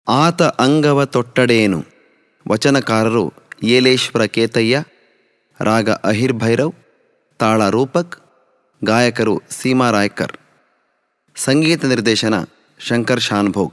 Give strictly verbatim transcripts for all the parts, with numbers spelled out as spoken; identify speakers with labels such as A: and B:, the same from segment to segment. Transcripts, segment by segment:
A: ಆತ ಅಂಗವ ತೊಟ್ಟಡೇನು. ವಚನಕಾರರು ಏಲೇಶ್ವರ ಕೇತಯ್ಯ. ರಾಗ ಅಹಿರ್ಭೈರವ್. ತಾಳ ರೂಪಕ್. ಗಾಯಕರು ಸೀಮಾ ರಾಯ್ಕರ್. ಸಂಗೀತ ನಿರ್ದೇಶನ ಶಂಕರ್ ಶಾನ್ಭೋಗ್.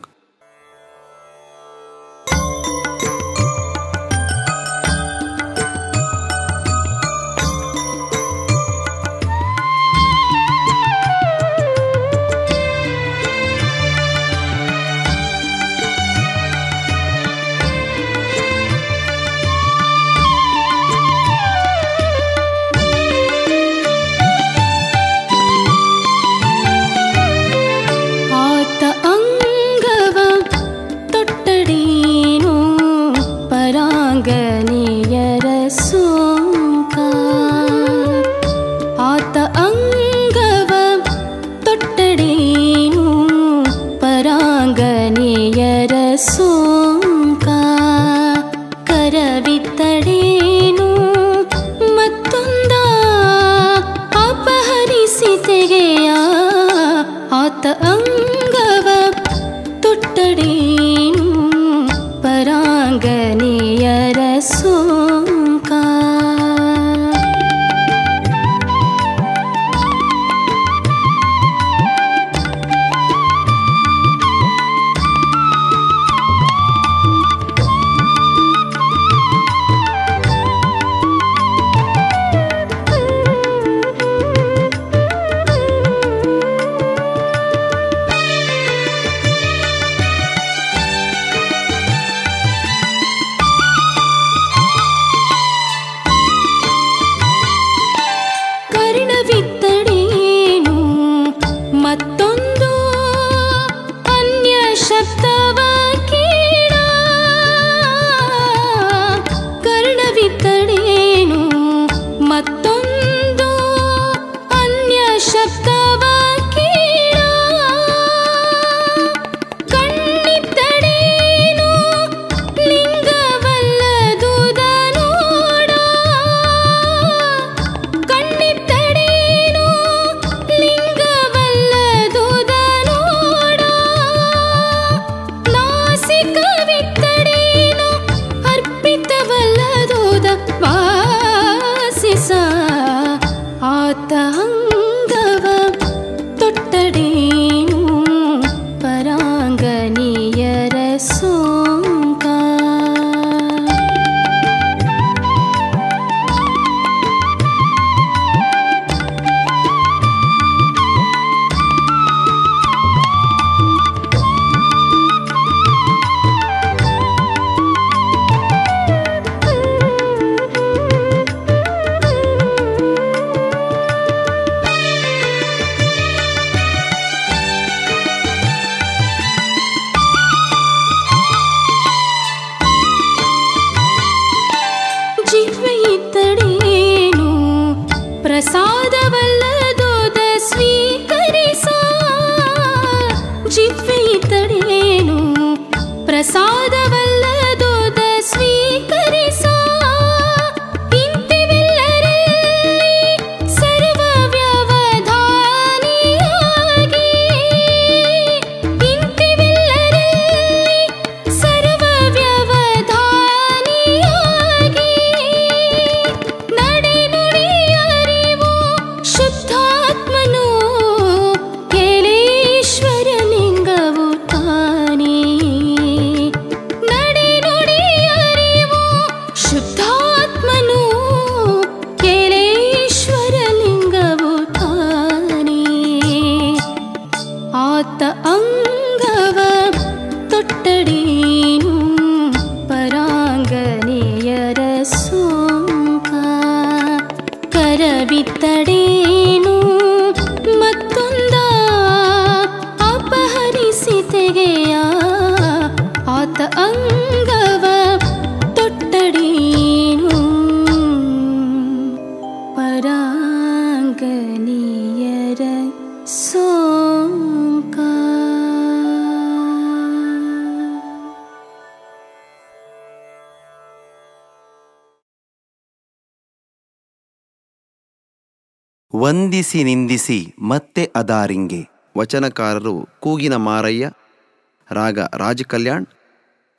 B: ವಂದಿಸಿ ನಿಂದಿಸಿ ಮತ್ತೆ ಅದಾರಿಂಗೆ. ವಚನಕಾರರು ಕೂಗಿನ ಮಾರಯ್ಯ. ರಾಗ ರಾಜ ಕಲ್ಯಾಣ್.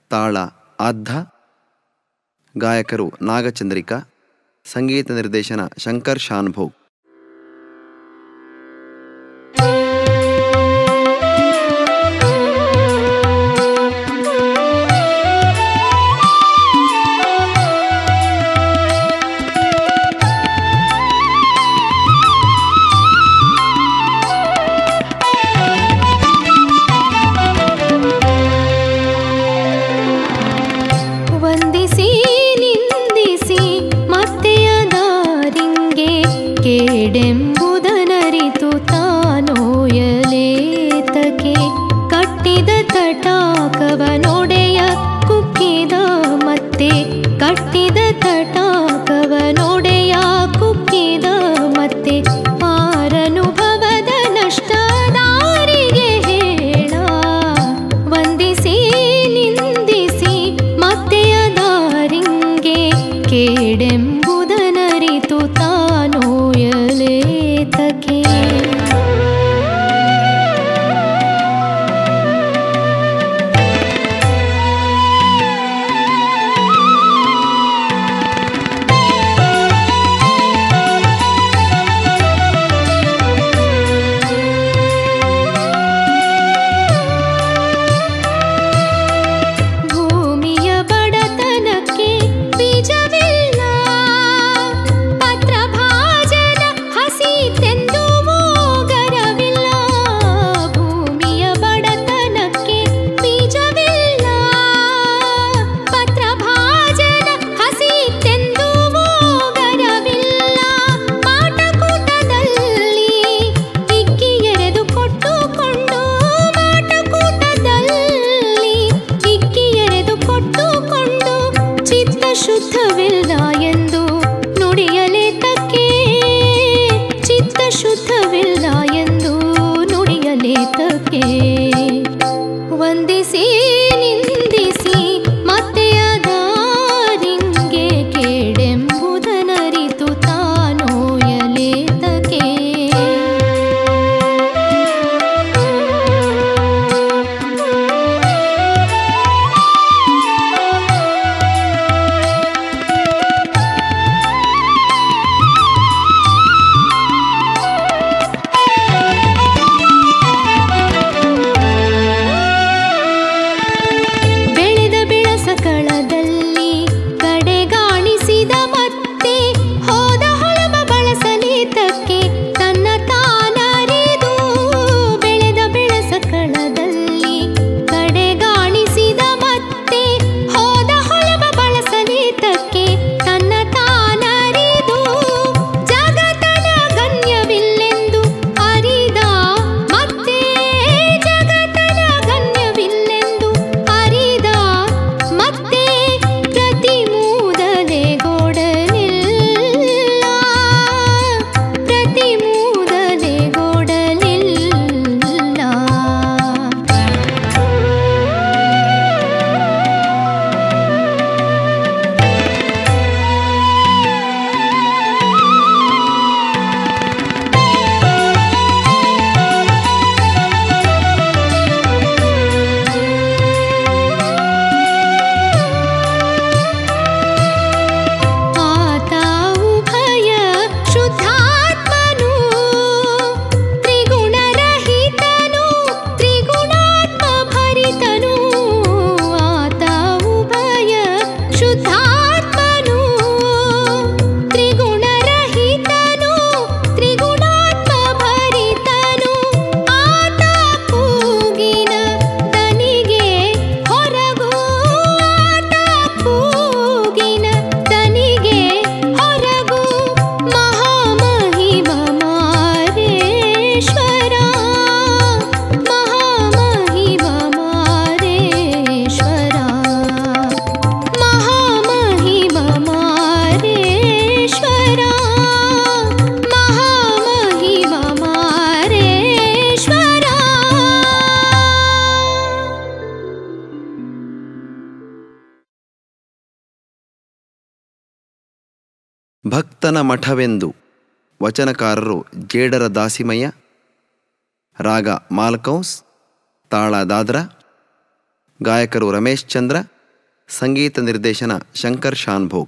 A: ತಾಳ ಆದ್ಧ, ಗಾಯಕರು ನಾಗಚಂದ್ರಿಕಾ, ಸಂಗೀತ ನಿರ್ದೇಶನ ಶಂಕರ್ ಶಾನ್ಭೋಗ್.
C: ಕೇಡೆಂಬುದನರಿತು ತಾನೋಯಲೇತಕೆ ಕಟ್ಟಿದ ತಟಾಕವನೊಡೆಯ ಕುಕ್ಕಿದ ಮತ್ತೆ ಕಟ್ಟಿದ ತಟಾಕವನೊಡೆಯ ಕುಕ್ಕಿದ ಮತ್ತೆ ಆರನುಭವದ ನಷ್ಟದಾರಿಗೆ ಹೇಳ ವಂದಿಸಿ ನಿಂದಿಸಿ ಮತ್ತೆಯ ದಾರಿಂಗೆ ಕೇಡೆಂಬುದನರಿತು ತಾನೋಯಲೇತಕೆ. ಭೂಮಿಯ ಬಡತನಕ್ಕೆ ಬೀಜವಿಲ್ಲ, ಪತ್ರಭಾಜನ ಹಸಿತೆಂದು ಮೋಗರವಿಲ್ಲ. ಭೂಮಿಯ ಬಡತನಕ್ಕೆ ಬೀಜವಿಲ್ಲ, ಪತ್ರಭಾಜನ ಹಸಿತೆಂದು ಮೋಗರವಿಲ್ಲ. ಮಾಟಕೂಟದಲ್ಲಿ ಇಕ್ಕಿ ಎರೆದು ಕೊಟ್ಟುಕೊಂಡು, ಮಾಟಕೂಟದಲ್ಲಿ ಇಕ್ಕಿ ಎರೆದು ಕೊಟ್ಟುಕೊಂಡು ಚಿತ್ತ ಶುದ್ಧವಿಲ್ಲ ಎಂದು ನುಡಿಯಲೇತಕ್ಕೆ, ಚಿತ್ತ ಶುದ್ಧವಿಲ್ಲ ಎಂದು ನುಡಿಯಲೇತಕ್ಕೆ. ವಂದಿಸಿ ನಿಂದಿಸಿ ಮತ್ತೆಯ ದಾರಿಂಗೆ ಕೇಡೆಂಬುದನರಿತು ತಾನೋಯಲೇತಕೆ. ಬೆಳೆದ ಬೆಳಸಕಳದಲ್ಲಿ ಕಡೆಗಾಣಿಸಿದ ಮತ್ತೆ ಹೋದ ಹೊಳಮ ಬಳಸಲೇತಕ್ಕೆ ತನ್ನ ತಾನರಿದು. ಬೆಳೆದ ಬೆಳಸಕಳದಲ್ಲಿ ಕಡೆಗಾಣಿಸಿದ ಮತ್ತೆ ಹೋದ ಹೊಳಮ ಬಳಸಲೇತಕ್ಕೆ ತನ್ನ ತಾನರಿದು. ಜಗತನ ಗಣ್ಯವಿಲ್ಲೆಂದು ಅರಿದ ಮತ್ತೆ, ಜಗತನ ಗಣ್ಯವಿಲ್ಲೆಂದು ಅರಿದ ಮತ್ತೆ ಪ್ರತಿ ಮೂದಲೆಗೊಡಲಿಲ್ಲ, ಪ್ರತಿ ಮೂದಲೆಗೊಡಲಿಲ್ಲ. ಆತ ಉಭಯ ಶುದ್ಧಾತ್ಮನು, ತ್ರಿಗುಣರಹಿತನು, ತ್ರಿಗುಣಾತ್ಮ ಭರಿತನು. ಆತ ಉಭಯ ಶುದ್ಧಾತ್ಮನು, ತ್ರಿಗುಣರಹಿತನು, ತ್ರಿಗುಣಾತ್ಮ ಭರಿತನು. ಆತ ಕೂಗಿನ ದನಿಗೆ ಹೊರಗು, ಆತ ಕೂಗಿನ ದನಿಗೆ ಹೊರಗು. ಮಹಾಮಹಿಮ ಮಾರೇಶ್ವರ, ಮಹಾಮಹಿಮ ಮಾರೇಶ್ವರ, ಮಹಾಮಹಿಮ ಮಾರೇಶ್ವರ, ಮಹಾಮಹಿಮ ಮಾರೇಶ್ವರ.
A: ಭಕ್ತನ ಮಠವೆಂದು. ವಚನಕಾರರು ಜೇಡರ ದಾಸಿಮಯ್ಯ, ರಾಗ ಮಾಲ್ಕೌಸ್, ತಾಳ ದಾದ್ರ, ಗಾಯಕರು ರಮೇಶ್ ಚಂದ್ರ, ಸಂಗೀತ ನಿರ್ದೇಶನ ಶಂಕರ್ ಶಾನ್ಭೋಗ್.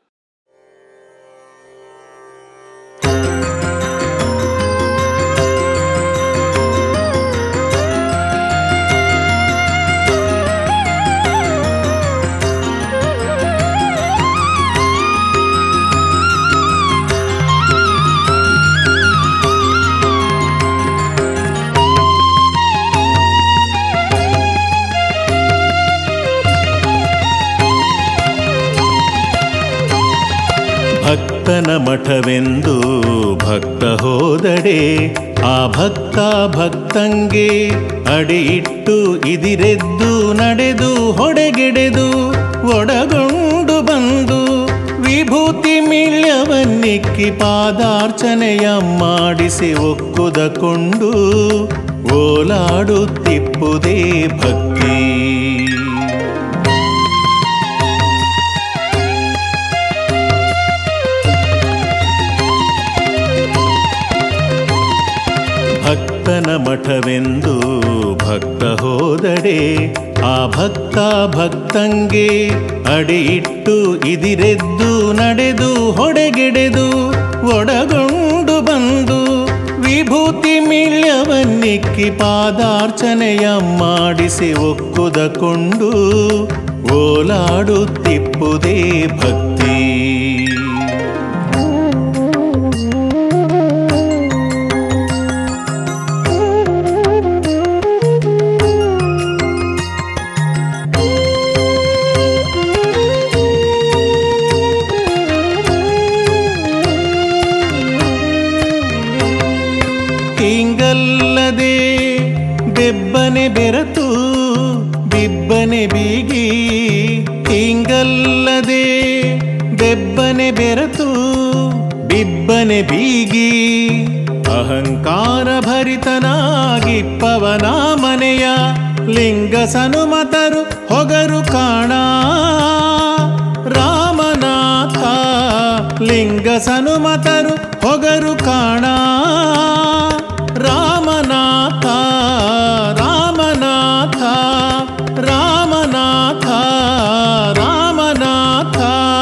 D: ಭಕ್ತನ ಮಠವೆಂದು ಭಕ್ತ ಹೋದಡೆ ಆ ಭಕ್ತ ಭಕ್ತಂಗೆ ಅಡಿಯಿಟ್ಟು ಇದಿರೆದ್ದು ನಡೆದು ಹೊಡೆಗೆಡೆದು ಒಡಗೊಂಡು ಬಂದು ವಿಭೂತಿ ಮಿಳ್ಯವನ್ನಿಕ್ಕಿ ಪಾದಾರ್ಚನೆಯ ಮಾಡಿಸಿ ಒಕ್ಕುದಕೊಂಡು ಓಲಾಡುತ್ತಿಪ್ಪುದೇ ಭಕ್ತಿ. ಭಕ್ತನ ಮಠವೆಂದು ಭಕ್ತ ಹೋದಡೆ ಆ ಭಕ್ತ ಭಕ್ತಂಗೆ ಅಡಿಯಿಟ್ಟು ಇದಿರೆದ್ದು ನಡೆದು ಹೊಡೆಗೆಡೆದು ಒಡಗೊಂಡು ಬಂದು ವಿಭೂತಿ ಮಿಳ್ಯವನ್ನಿಕ್ಕಿ ಪಾದಾರ್ಚನೆಯ ಮಾಡಿಸಿ ಒಕ್ಕುದಕೊಂಡು ಓಲಾಡುತ್ತಿಪ್ಪುದೇ ಭಕ್ತಿ. ಹಿಂಗಲ್ಲದೆ ಬೆಬ್ಬನೆ ಬೆರತು ಬಿಬ್ಬನೆ ಬೀಗಿ, ಹಿಂಗಲ್ಲದೆ ಬೆಬ್ಬನೆ ಬೆರತು ಬಿಬ್ಬನೆ ಬೀಗಿ, ಅಹಂಕಾರ ಭರಿತನಾಗಿಪ್ಪವನ ಮನೆಯ ಲಿಂಗ ಸನುಮತರು ಹೊಗರು ಕಾಣ ರಾಮನಾಥ. ಲಿಂಗ ಸನುಮತರು ಹೊಗರು ಕಾಣ ರಾಮನಾಥ ರಾಮನಾಥ ರಾಮನಾಥ ರಾಮನಾಥ.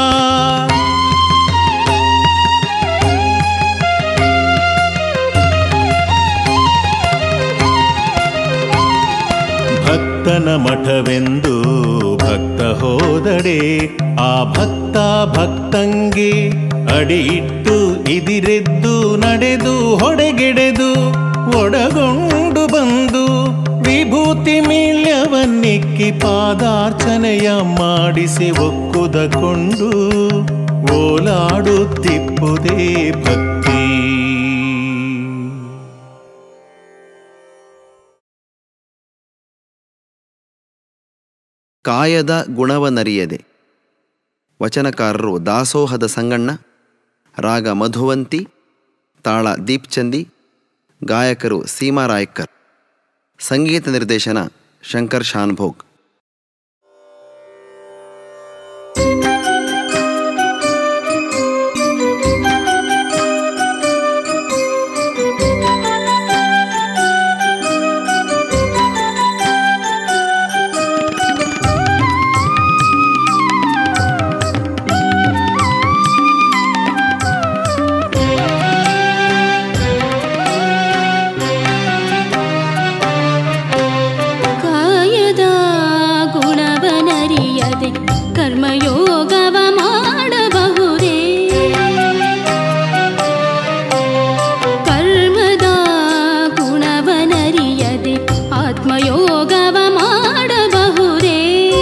D: ಭಕ್ತನ ಮಠವೆಂದು ಭಕ್ತ ಹೋದಡೆ ಆ ಭಕ್ತ ಭಕ್ತಂಗೆ ಅಡಿಯಿಟ್ಟು ಇದಿರೆದ್ದು ನಡೆದು ಹೊಡೆಗೆಡೆದು ಒಡಗೊಂಡು ಬಂದು ವಿಭೂತಿ ಮಿಳ್ಯವನ್ನಿಕ್ಕಿ ಪಾದಾರ್ಚನೆಯ ಮಾಡಿಸಿ ಒಕ್ಕುದಕೊಂಡು ಓಲಾಡುತ್ತಿಪ್ಪುದೇ ಭಕ್ತಿ.
A: ಕಾಯದ ಗುಣವನರಿಯದೆ. ವಚನಕಾರರು ದಾಸೋಹದ ಸಂಗಣ್ಣ, ರಾಗ ಮಧುವಂತಿ, ತಾಳ ದೀಪ್ಚಂದಿ, ಗಾಯಕರು ಸೀಮಾ ರಾಯ್ಕರ್. ಸಂಗೀತ ನಿರ್ದೇಶನ ಶಂಕರ್ ಶಾನ್ಭೋಗ್.
C: ಕರ್ಮಯೋಗವ ಮಾಡಬಹುದೇ? ಕರ್ಮದ ಗುಣವನರಿಯದೆ ಆತ್ಮಯೋಗವ ಮಾಡಬಹುದೇ?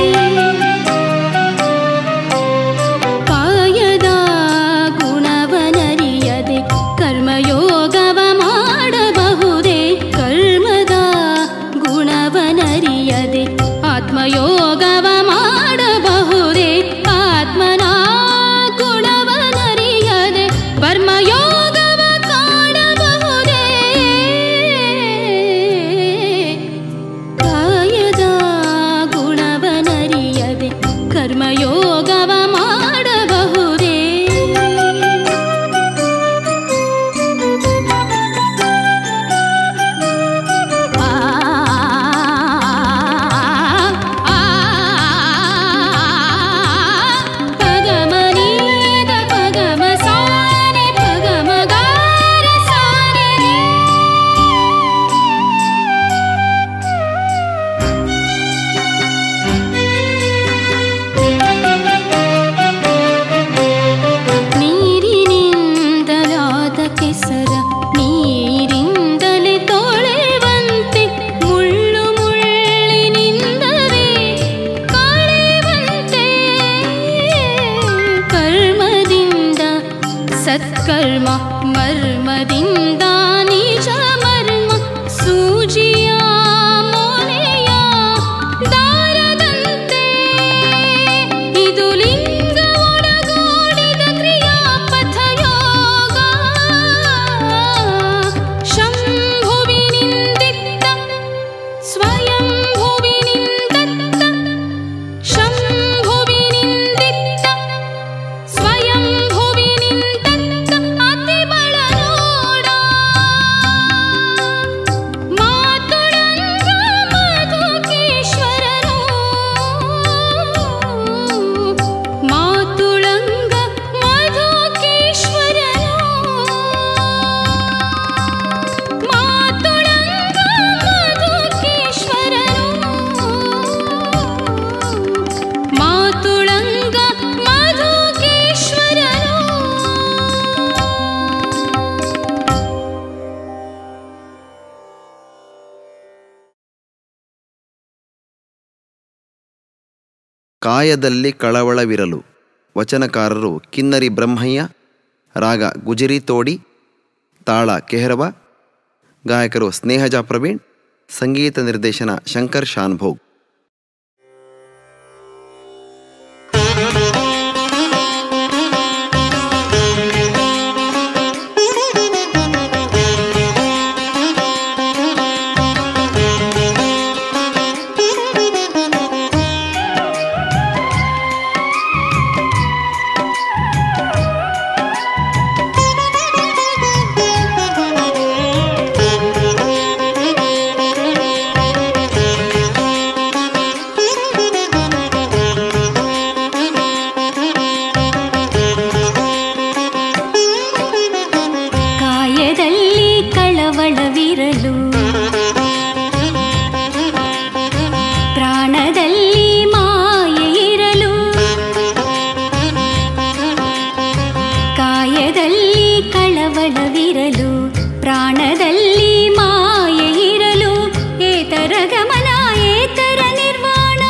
C: ಕಾಯದ ಗುಣವನರಿಯದೆ ಕರ್ಮಯೋಗವ ಮಾಡಬಹುದೇ? ಕರ್ಮದ ಗುಣವನರಿಯದೆ ಆತ್ಮಯೋಗವ ಮಾಡಬಹುದೇ? ಆತ್ಮನ ಗುಣವನರಿಯದೆ ಕರ್ಮಯೋಗವ ಕಾಣಬಹುದೇ? ಕಾಯದ ಗುಣವನರಿಯದೆ ಕರ್ಮಯೋಗವ ಮಾಡಬಹುದೇ? ಆ ಆ ಮರ್ಮ ಮರ್ಮದಿಂದ ನಿಜ ಮರ್ಮ ಸೂಜಿಯ ಮೊನೆಯ ದಾರದಂತೆ ಇದು ಲಿಂಗ ಒಳಗೂಡಿದ ಕ್ರಿಯಾಪಥ ಯೋಗ ಶಂಭುವಿನಿಂದಿತ್ತ ಸ್ವಯಂಭುವಿನಿಂದತ್ತ ಶಂಭುವಿನಿಂದಿತ್ತ ಸ್ವಯಂಭುವಿನಿಂದತ್ತ ಅತಿಬಲ ನೋಡ ಮಾತುಳಂಗ ಮಧುಕೇಶ್ವರನು ಮಾತುಳಂಗ ಮಧುಕೇಶ್ವರನು ಮಾತುಳಂಗ ಮಧುಕೇಶ್ವರನು ಮಾತುಳಂಗ ಮಧುಕೇಶ್ವರನು.
A: ಕಾಯದಲ್ಲಿ ಕಳವಳವಿರಲು. ವಚನಕಾರರು ಕಿನ್ನರಿ ಬ್ರಹ್ಮಯ್ಯ, ರಾಗ ಗುಜರಿ ತೋಡಿ, ತಾಳ ಕೆಹರವ, ಗಾಯಕರು ಸ್ನೇಹಜ ಪ್ರವೀಣ್, ಸಂಗೀತ ನಿರ್ದೇಶನ ಶಂಕರ್ ಶಾನ್ಭೋಗ್.
C: ಕಾಯದಲ್ಲಿ ಕಳವಳವಿರಲು ಪ್ರಾಣದಲ್ಲಿ ಮಾಯೆ ಇರಲು ಕಾಯದಲ್ಲಿ ಕಳವಳವಿರಲು ಪ್ರಾಣದಲ್ಲಿ ಮಾಯೆ ಇರಲು ಏತರ ಗಮನ ಏತರ ನಿರ್ವಾಣ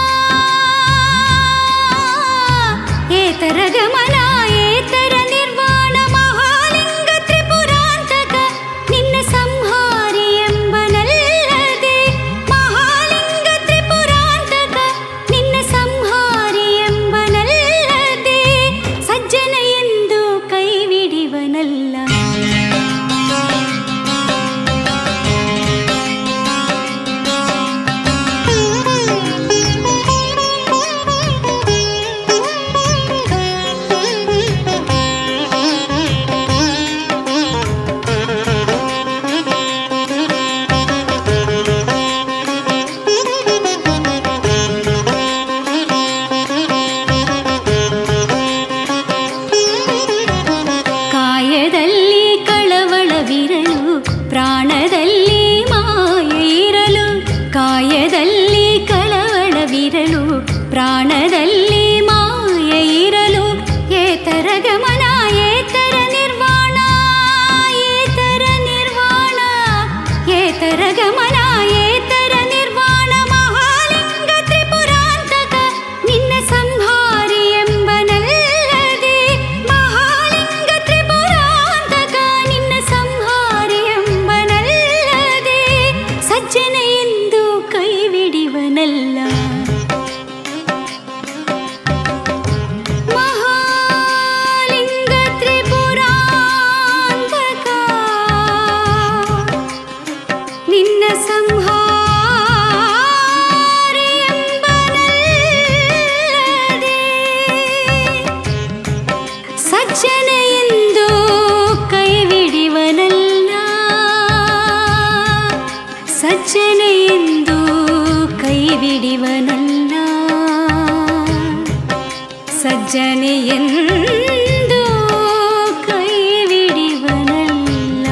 C: ಏತರ ಗಮನ ಏತರ ನಿರ್ವಾಣ ಮಹಾಲಿಂಗ ತ್ರಿಪುರಾಂತಕ ನಿನ್ನ ಸಂಹಾರಿ ಎಂಬನಲ್ಲದೆ ಮಹಾಲಿಂಗ ತ್ರಿಪುರಾಂತಕ ನಿನ್ನ ಸಂಹಾರಿ ಎಂಬನಲ್ಲದೆ ಸಜ್ಜನ ಎಂದು ಕೈವಿಡಿವನಲ್ಲ ಕಾಯದಲ್ಲಿ ಕಳವಳವಿರಲು ಪ್ರಾಣದಲ್ಲಿ ಮಾಯೆ ಇರಲು ಕಾಯದಲ್ಲಿ ಕಳವಳವಿರಲು ಪ್ರಾಣದಲ್ಲಿ ಮಾಯೆ ಇರಲು ಏತರ ಗಮನ ಏತರ ನಿರ್ವಾಣ ಏತರ ನಿರ್ವಾಣ ಏತರ ಗಮನ ಏತರ ನಿರ್ವಾಣ ಮಹಾಲಿಂಗ ತ್ರಿಪುರಾಂತಕ ನಿನ್ನ ಸಂಹಾರಿ ಎಂಬನಲ್ಲದೆ ಮಹಾಲಿಂಗ ತ್ರಿಪುರಾಂತಕ ನಿನ್ನ ಸಂಹಾರಿ ಎಂಬನಲ್ಲದೆ ಸಜ್ಜನ ಎಂದು ಕೈವಿಡಿವನಲ್ಲ ಮಹಾಲಿಂಗ ತ್ರಿಪುರಾಂತಕ ನಿನ್ನ ಸಂಹಾರಿ ಎಂಬನಲ್ಲದೆ ಸಜ್ಜನ ಎಂದು ಕೈವಿಡಿವನಲ್ಲ ಸಜ್ಜನ ಎಂದು ಕೈವಿಡಿವನಲ್ಲ ಸಜ್ಜನ ಎಂದು ಕೈವಿಡಿವನಲ್ಲ.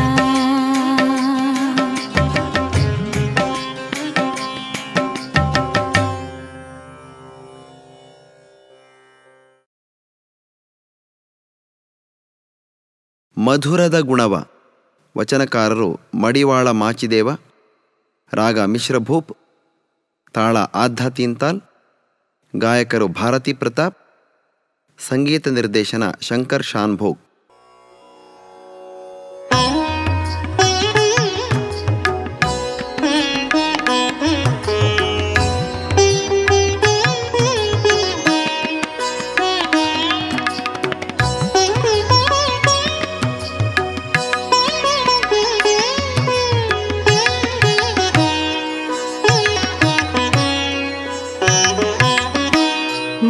A: ಮಧುರದ ಗುಣವ. ವಚನಕಾರರು ಮಡಿವಾಳ ಮಾಚಿದೇವ, ರಾಗ ಮಿಶ್ರಭೂಪ್, ತಾಳ ಆದ್ಧ ತೀನ್ತಾಲ್, ಗಾಯಕರು ಭಾರತಿ ಪ್ರತಾಪ್, ಸಂಗೀತ ನಿರ್ದೇಶನ ಶಂಕರ್ ಶಾನ್ಭೋಗ್.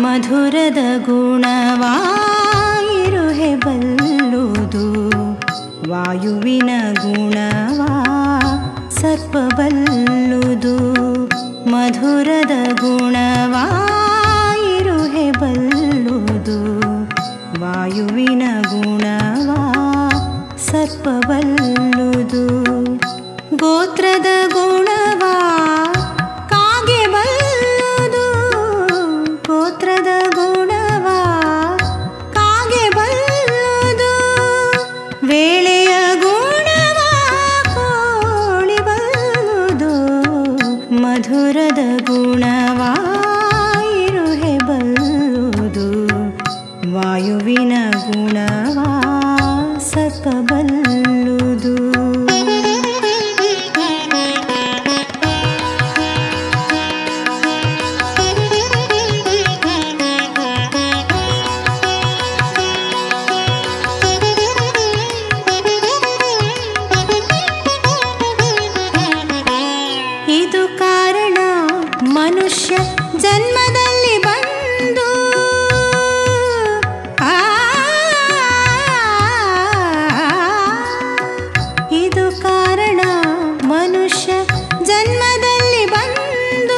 C: ಮಧುರದ ಗುಣವಾಗಿರುಹೆ ಬಲ್ಲುದು ವಾಯುವಿನ ಗುಣವಾ ಸರ್ಪ ಬಲ್ಲುದು ಮಧುರದ ಗುಣವಾಗಿರುಹೆ ಬಲ್ಲುದು ವಾಯುವಿನ ಗುಣವಾ ಸರ್ಪ ಬಲ್ಲುದು ಗೋತ್ರದ ಗುಣವಾ ಕಾಗೆ ಬಲ್ಲುದು ಗೋತ್ರದ ಗುಣವಾ ಕಾಗೆ ಬಲ್ಲುದು ವೇಳೆಯ ಗುಣವಾ ಕೋಳಿ ಬಲ್ಲುದು ಮಧುರದ ಗುಣವಾ ಇರುಹೆ ಬಲ್ಲುದು ವಾಯುವಿನ ಗುಣವಾ ಸರ್ಪ ಬಲ್ಲುದು ಇದು ಕಾರಣ ಮನುಷ್ಯ ಜನ್ಮದಲ್ಲಿ ಬಂದು ಆ ಇದು ಕಾರಣ ಮನುಷ್ಯ ಜನ್ಮದಲ್ಲಿ ಬಂದು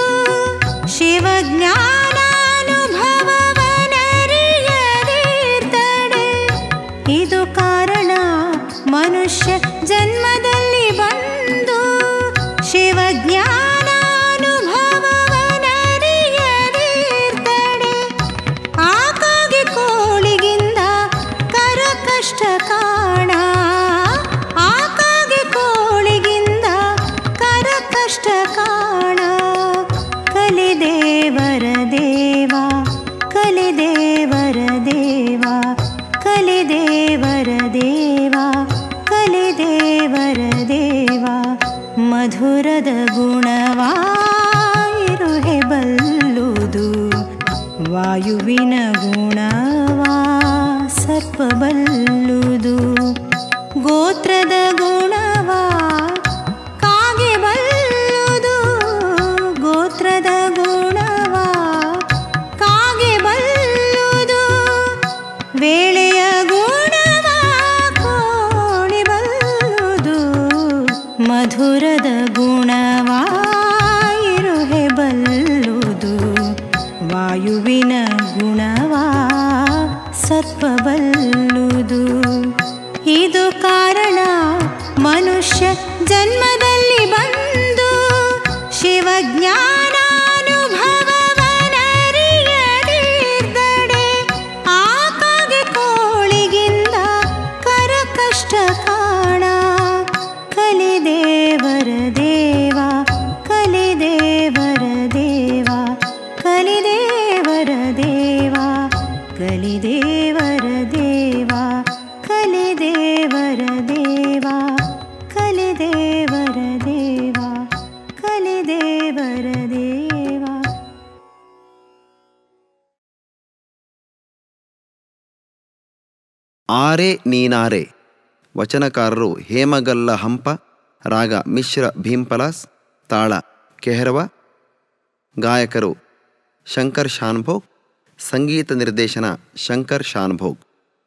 C: ಶಿವಜ್ಞಾನಾನುಭವವನರಿಯದಿರ್ತಡೆ ಇದು ಕಾರಣ ಮನುಷ್ಯ ಜನ್ಮದಲ್ಲಿ ಬಂದು ಶಿವಜ್ಞಾನಾನುಭವವನರಿಯದಿರ್ತಡೆ ಆಕಾಗೆ ಕೋಳಿಗಿಂದ ಕರ ಕಷ್ಟ ಕಾಣ ಆಕಾಗೆ ಕೋಳಿಗಿಂದ ಕರ ಕಷ್ಟ ಕಾಣ ಕಲಿದೇವರ ದೇವ ಕಲಿದೇವರ ದೇವ ಕಲಿದೇವರ ದೇವ ಕಲಿದೇವರ ದೇವ ಮಧುರದ ಗುಣವಾಗಿರುಹೆ ಬಲ್ಲುದು ವಾಯುವಿನ ಗುಣವಾ ಸರ್ಪ ಬಲ್ಲುದು ಗೋತ್ರದ ಗುಣವಾ ಕಾಗೆ ಬಲ್ಲುದು ಗೋತ್ರದ ಗುಣವಾ ಕಾಗೆ ಬಲ್ಲುದು ವೇಳೆಯ ಗುಣವಾ ಕೋಳಿ ಬಲ್ಲುದು ಮಧುರದ ಗುಣವಾ ಇರುಹೆ ಬಲ್ಲುದು ವಾಯುವಿನ ಗುಣವಾ ಸರ್ಪ ಬಲ್ಲುದು ಇದು ಕಾರಣ ಮನುಷ್ಯ ಜನ್ಮದಲ್ಲಿ ಬಂದು ಶಿವಜ್ಞಾನಾನುಭವವನರಿಯದಿರ್ತಡೆ ಆಕಾಗೆ ಕೋಳಿಗಿಂದ ಕರ ಕಷ್ಟ ಕಾಣ ಕಲಿದೇವರ ದೇವ ಕಲಿದೇವರ ದೇವ ಕಲಿದೇವರ ದೇವ ಕಲಿದೇವರ ದೇವ ಕಲಿದೇವರ ದೇವ ಕಲಿದೇವರ ದೇವ ಕಲಿದೇವರ ದೇವ
A: ಆರೆ ನೀನಾರೆ ವಚನಕಾರರು ಹೇಮಗಲ್ಲ ಹಂಪ ರಾಗ ಮಿಶ್ರ ಭೀಂಪಲಾಸ್ ತಾಳ ಕೆಹರವ ಗಾಯಕರು ಶಂಕರ್ ಶಾನ್ಭೋಗ್ ಸಂಗೀತ ನಿರ್ದೇಶನ ಶಂಕರ್ ಶಾನ್ಭೋಗ್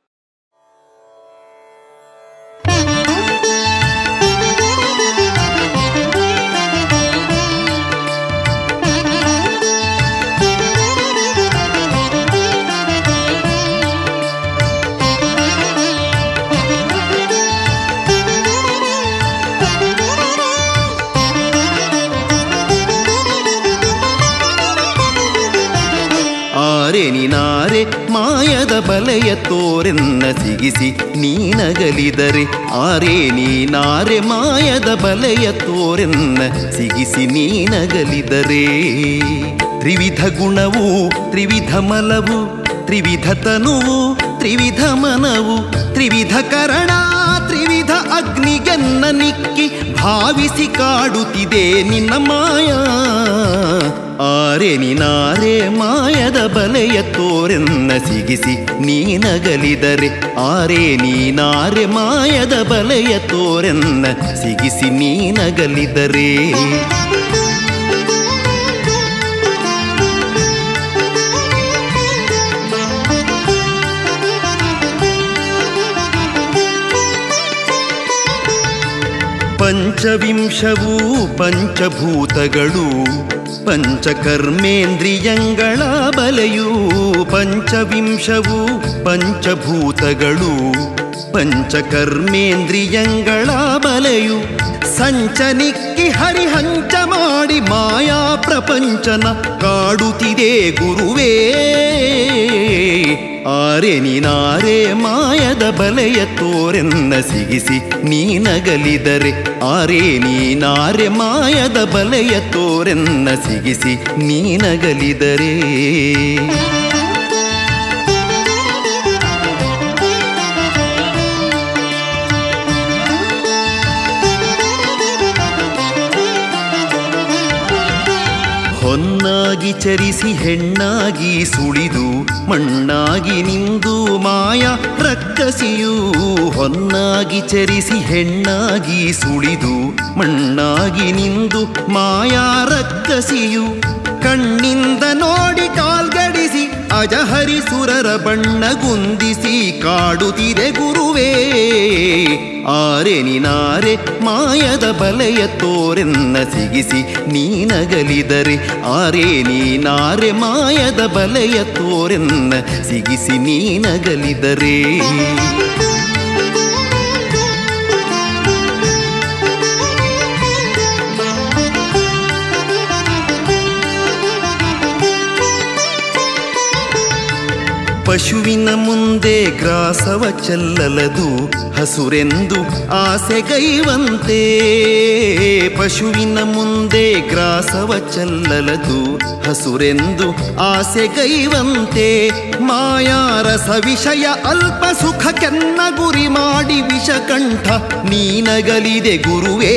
B: ಆರೆ ನೀನಾರೆ ಮಾಯದ ಬಲೆಯ ತೋರೆನ್ನ ಸಿಗಿಸಿ ನೀನಗಲಿದರೆ ಆರೆ ನೀನಾರೆ ಮಾಯದ ಬಲೆಯ ತೋರೆನ್ನ ಸಿಗಿಸಿ ನೀನಗಲಿದರೆ ತ್ರಿವಿಧ ಗುಣವು ತ್ರಿವಿಧ ಮಲವು ತ್ರಿವಿಧ ತನುವು ತ್ರಿವಿಧ ಮನವು ತ್ರಿವಿಧ ಕರಣ ತ್ರಿವಿಧ ಅಗ್ನಿಗೆನ್ನ ನಿಕ್ಕಿ ಭಾವಿಸಿ ಕಾಡುತ್ತಿದೆ ನಿನ್ನ ಮಾಯಾ ಆರೆ ನೀನಾರೆ ಮಾಯದ ಬಲೆಯ ತೋರೆನ್ನ ಸಿಗಿಸಿ ನೀನಗಲಿದರೆ ಆರೆ ನೀನಾರೆ ಮಾಯದ ಬಲೆಯ ತೋರೆನ್ನ ಸಿಗಿಸಿ ನೀನಗಲಿದರೆ ಪಂಚವಿಂಶವು ಪಂಚಭೂತಗಳು ಪಂಚಕರ್ಮೇಂದ್ರಿಯಂಗಳ ಬಲೆಯು. ಪಂಚವಿಂಶವು ಪಂಚಭೂತಗಳು ಪಂಚಕರ್ಮೇಂದ್ರಿಯಂಗಳ ಬಲೆಯು. ಸಂಚನಿಕ್ಕಿ ಹರಿಹಂಚ ಮಾಡಿ ಮಾಯಾ ಪ್ರಪಂಚನ ಕಾಡುತ್ತಿದೆ ಗುರುವೇ. ಆರೆ ನೀನಾರೆ ಮಾಯದ ಬಲೆಯ ತೋರೆನ್ನ ಸಿಗಿಸಿ ನೀನಗಲಿದರೆ. ಆರೆ ನೀನಾರೆ ಮಾಯದ ಬಲೆಯ ತೋರೆನ್ನ ಸಿಗಿಸಿ ನೀನಗಲಿದರೆ. ಹೊನ್ನಾಗಿ ಚರಿಸಿ ಹೆಣ್ಣಾಗಿ ಸುಳಿದು ಮಣ್ಣಾಗಿ ನಿಂದು ಮಾಯಾ ರಕ್ಕಸಿಯು. ಹೊನ್ನಾಗಿ ಚರಿಸಿ ಹೆಣ್ಣಾಗಿ ಸುಳಿದು ಮಣ್ಣಾಗಿ ನಿಂದು ಮಾಯಾ ರಕ್ಕಸಿಯು. ಕಣ್ಣಿಂದ ನೋಡಿ ಕಾಲ್ಗಡಿಸಿ ಅಜಹರಿಸುರರ ಬಣ್ಣಗುಂದಿಸಿ ಕಾಡುತ್ತಿದೆ ಗುರುವೇ. ಆರೆ ನೀನಾರೆ ಮಾಯದ ಬಲೆಯ ತೋರೆನ್ನ ಸಿಗಿಸಿ ನೀನಗಲಿದರೆ. ಆರೆ ನೀನಾರೆ ಮಾಯದ ಬಲೆಯ ತೋರೆನ್ನ ಸಿಗಿಸಿ ನೀನಗಲಿದರೆ. ಪಶುವಿನ ಮುಂದೆ ಗ್ರಾಸವ ಚೆಲ್ಲಲದು ಹಸುರೆಂದು ಆಸೆಗೈವಂತೆ. ಪಶುವಿನ ಮುಂದೆ ಗ್ರಾಸವ ಚೆಲ್ಲಲದು ಹಸುರೆಂದು ಆಸೆಗೈವಂತೆ. ಮಾಯಾರಸ ವಿಷಯ ಅಲ್ಪ ಸುಖಕ್ಕೆನ್ನ ಗುರಿ ಮಾಡಿ ವಿಷಕಂಠ ನೀನಗಲಿದೆ ಗುರುವೇ.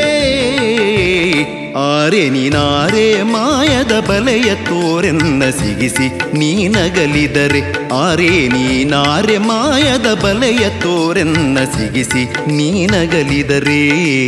B: ಆರೆ ನೀನಾರೆ ಮಾಯದ ಬಲೆಯ ತೋರೆನ್ನ ಸಿಗಿಸಿ ನೀನಗಲಿದರೆ. ಆರೆ ನೀನಾರೆ ಮಾಯದ ಬಲೆಯ ತೋರೆನ್ನ ಸಿಗಿಸಿ ನೀನಗಲಿದರೆ.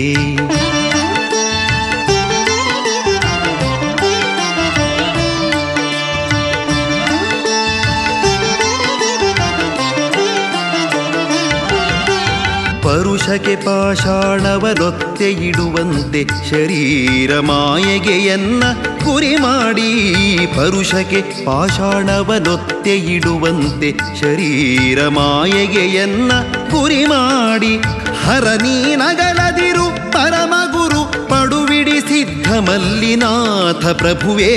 B: ಪರುಷಕ್ಕೆ ಪಾಷಾಣವನೊತ್ತೆ ಇಡುವಂತೆ ಶರೀರ ಮಾಯೆಗೆಯನ್ನ ಗುರಿ ಮಾಡಿ. ಪರುಷಕ್ಕೆ ಪಾಷಾಣವನೊತ್ತೆ ಇಡುವಂತೆ ಶರೀರ ಮಾಯೆಗೆಯನ್ನ ಗುರಿ ಮಾಡಿ. ಹರ ನೀನಗಲದಿರು ಪರಮಗುರು ಪಡುವಿಡಿ ಸಿದ್ಧ ಮಲ್ಲಿನಾಥ ಪ್ರಭುವೇ.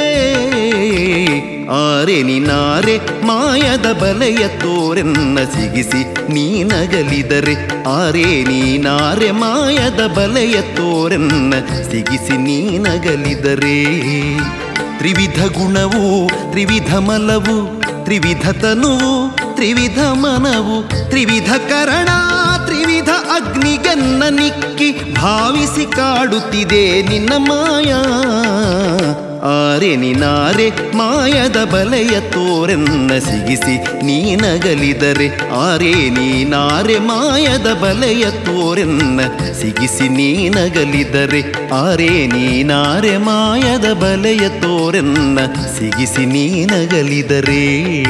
B: ಆರೆ ನೀನಾರೆ ಮಾಯದ ಬಲೆಯ ತೋರೆನ್ನ ಸಿಗಿಸಿ ನೀನಗಲಿದರೆ. ಆರೆ ನೀನಾರೆ ಮಾಯದ ಬಲೆಯ ತೋರೆನ್ನ ಸಿಗಿಸಿ ನೀನಗಲಿದರೆ. ತ್ರಿವಿಧ ಗುಣವು ತ್ರಿವಿಧ ಮಲವು ತ್ರಿವಿಧ ತನುವು ತ್ರಿವಿಧ ಮನವು ತ್ರಿವಿಧ ಕರಣ ತ್ರಿವಿಧ ಅಗ್ನಿಗೆನ್ನ ನಿಕ್ಕಿ ಭಾವಿಸಿ ಕಾಡುತ್ತಿದೆ ನಿನ್ನ ಮಾಯಾ. ಆರೆ ನೀನಾರೆ ಮಾಯದ ಬಲೆಯ ತೋರೆನ್ನ ಸಿಗಿಸಿ ನೀನಗಲಿದರೆ. ಆರೆ ನೀನಾರೆ ಮಾಯದ ಬಲೆಯ ತೋರೆನ್ನ ಸಿಗಿಸಿ ನೀನಗಲಿದರೆ. ಆರೆ ನೀನಾರೆ ಮಾಯದ ಬಲೆಯ ತೋರೆನ್ನ ಸಿಗಿಸಿ ನೀನಗಲಿದರೆ.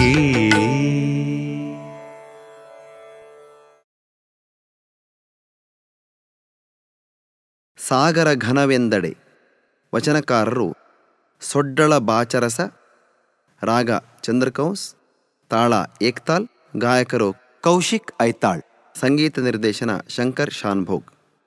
A: ಸಾಗರ ಘನವೆಂದಡೆ. ವಚನಕಾರರು ಸೊಡ್ಡಳ ಬಾಚರಸ, ರಾಗ ಚಂದ್ರಕೌಸ್, ತಾಳ ಏಕ್ತಾಲ್, ಗಾಯಕರು ಕೌಶಿಕ್ ಐತಾಳ್, ಸಂಗೀತ ನಿರ್ದೇಶನ ಶಂಕರ್ ಶಾನ್ಭೋಗ್.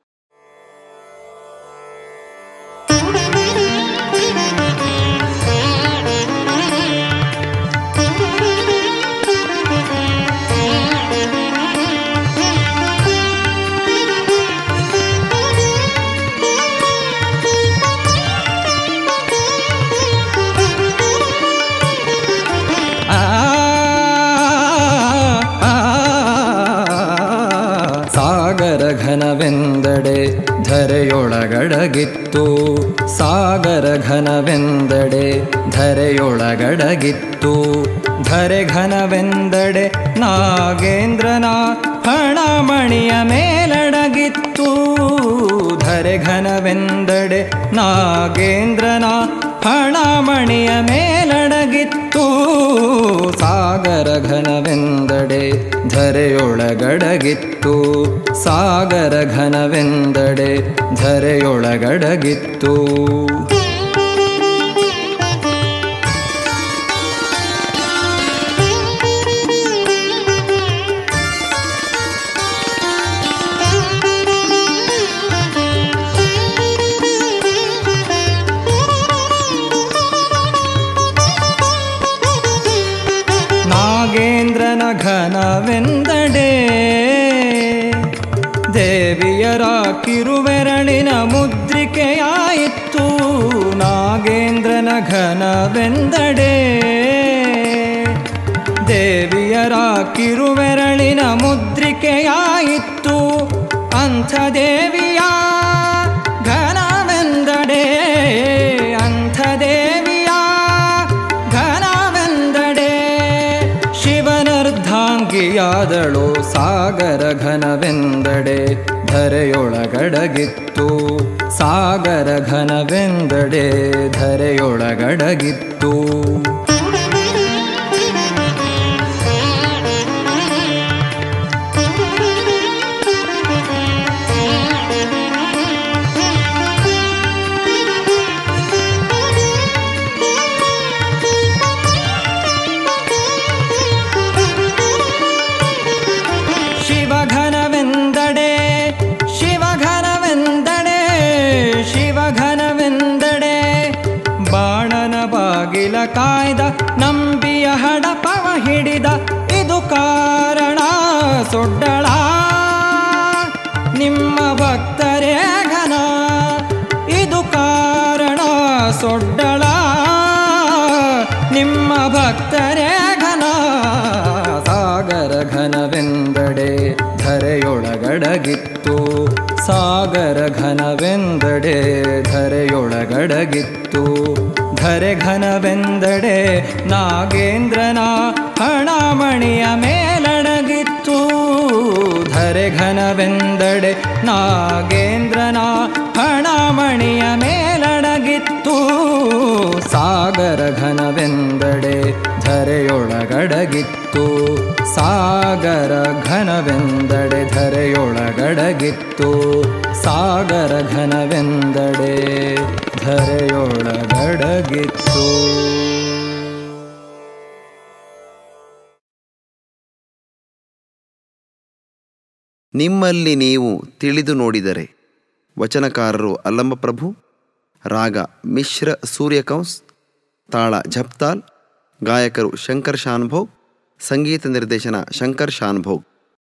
E: ಘನವೆಂದಡೆ ಧರೆಯೊಳಗಡಗಿತ್ತು. ಸಾಗರ ಘನವೆಂದಡೆ ಧರೆಯೊಳಗಡಗಿತ್ತು. ಧರೆ ಘನವೆಂದಡೆ ನಾಗೇಂದ್ರನ ಹಣಮಣಿಯ ಮೇಲಡಗಿತ್ತು. ಧರೆ ಘನವೆಂದಡೆ ನಾಗೇಂದ್ರನ ಹಣಮಣಿಯ ಮೇಲಡಗಿತ್ತು. ಸಾಗರ ಘನವೆಂದಡೆ ಧರೆಯೊಳಗಡಗಿತ್ತು ಸಾಗರ ಘನವೆಂದಡೆ ಧರೆಯೊಳಗಡಗಿತ್ತು. ನಾಗೇಂದ್ರನ ಘನವೆಂದಡೆ ದೇವಿಯರ ಕಿರುಬೆರಳಿನ ಮುದ್ರಿಕೆಯಾಯಿತು. ನಾಗೇಂದ್ರನ ಘನವೆಂದಡೆ ದೇವಿಯರ ಕಿರುಬೆರಳಿನ ಮುದ್ರಿಕೆಯಾಯಿತು. ಅಂಥ ದೇವಿಯ ಘನವೆಂದಡೆ ಅಂಥ ದೇವಿಯ ಘನವೆಂದಡೆ ಶಿವನರ್ಧಾಂಗಿಯಾದಳು ಸಾಗರ ಘನವೆಂದಡೆ ಧರೆಯೊಳಗಡಗಿತ್ತು ಸಾಗರ ಘನವೆಂದಡೆ ಧರೆಯೊಳಗಡಗಿತ್ತು. ಶಿವಘನವೆಂದಡೆ ಶಿವಘನವೆಂದಡೆ ಶಿವಘನವೆಂದಡೆ ಬಾಣನ ಬಾಗಿಲ ಕಾಯ್ದ ನಂಬಿಯ ಹಡಪವ ಹಿಡಿದ ಇದು ಕಾರಣ ಸೊಡ್ಡಳ ನಿಮ್ಮ ಭಕ್ತರೇ ಘನ ಇದು ಕಾರಣ ಸೊಡ್ಡಳ ನಿಮ್ಮ ಭಕ್ತರೇ ಘನ. ಸಾಗರ ಘನವೆಂದಡೆ ಧರೆಯೊಳಗಡಗಿತ್ತು ಸಾಗರ ಘನವೆಂದಡೆ ಧರೆಯೊಳಗಡಗಿತ್ತು. ಧರೆ ಘನವೆಂದಡೆ ನಾಗೇಂದ್ರನ ಹಣಮಣಿಯ ಮೇಲಡಗಿತ್ತು. ಧರೆ ಘನವೆಂದಡೆ ನಾಗೇಂದ್ರನ ಹಣಮಣಿಯ ಮೇಲಡಗಿತ್ತು. ಸಾಗರ ಘನವೆಂದಡೆ ಧರೆಯೊಳಗಡಗಿತ್ತು ಸಾಗರ ಘನವೆಂದಡೆ ಧರೆಯೊಳಗಡಗಿತ್ತು ಸಾಗರ ಘನವೆಂದಡೆ ಧರೆಯೊಳಗಡಗಿತ್ತು.
A: ನಿಮ್ಮಲ್ಲಿ ನೀವು ತಿಳಿದು ನೋಡಿದರೆ ವಚನಕಾರರು ಅಲ್ಲಮಪ್ರಭು, ರಾಗ ಮಿಶ್ರ ಸೂರ್ಯಕಂಸ್, ತಾಳ ಝಪ್ತಾಲ್, ಗಾಯಕರು ಶಂಕರ್ ಶಾನ್ಭೋಗ್, ಸಂಗೀತ ನಿರ್ದೇಶನ ಶಂಕರ್ ಶಾನ್ಭೋಗ್.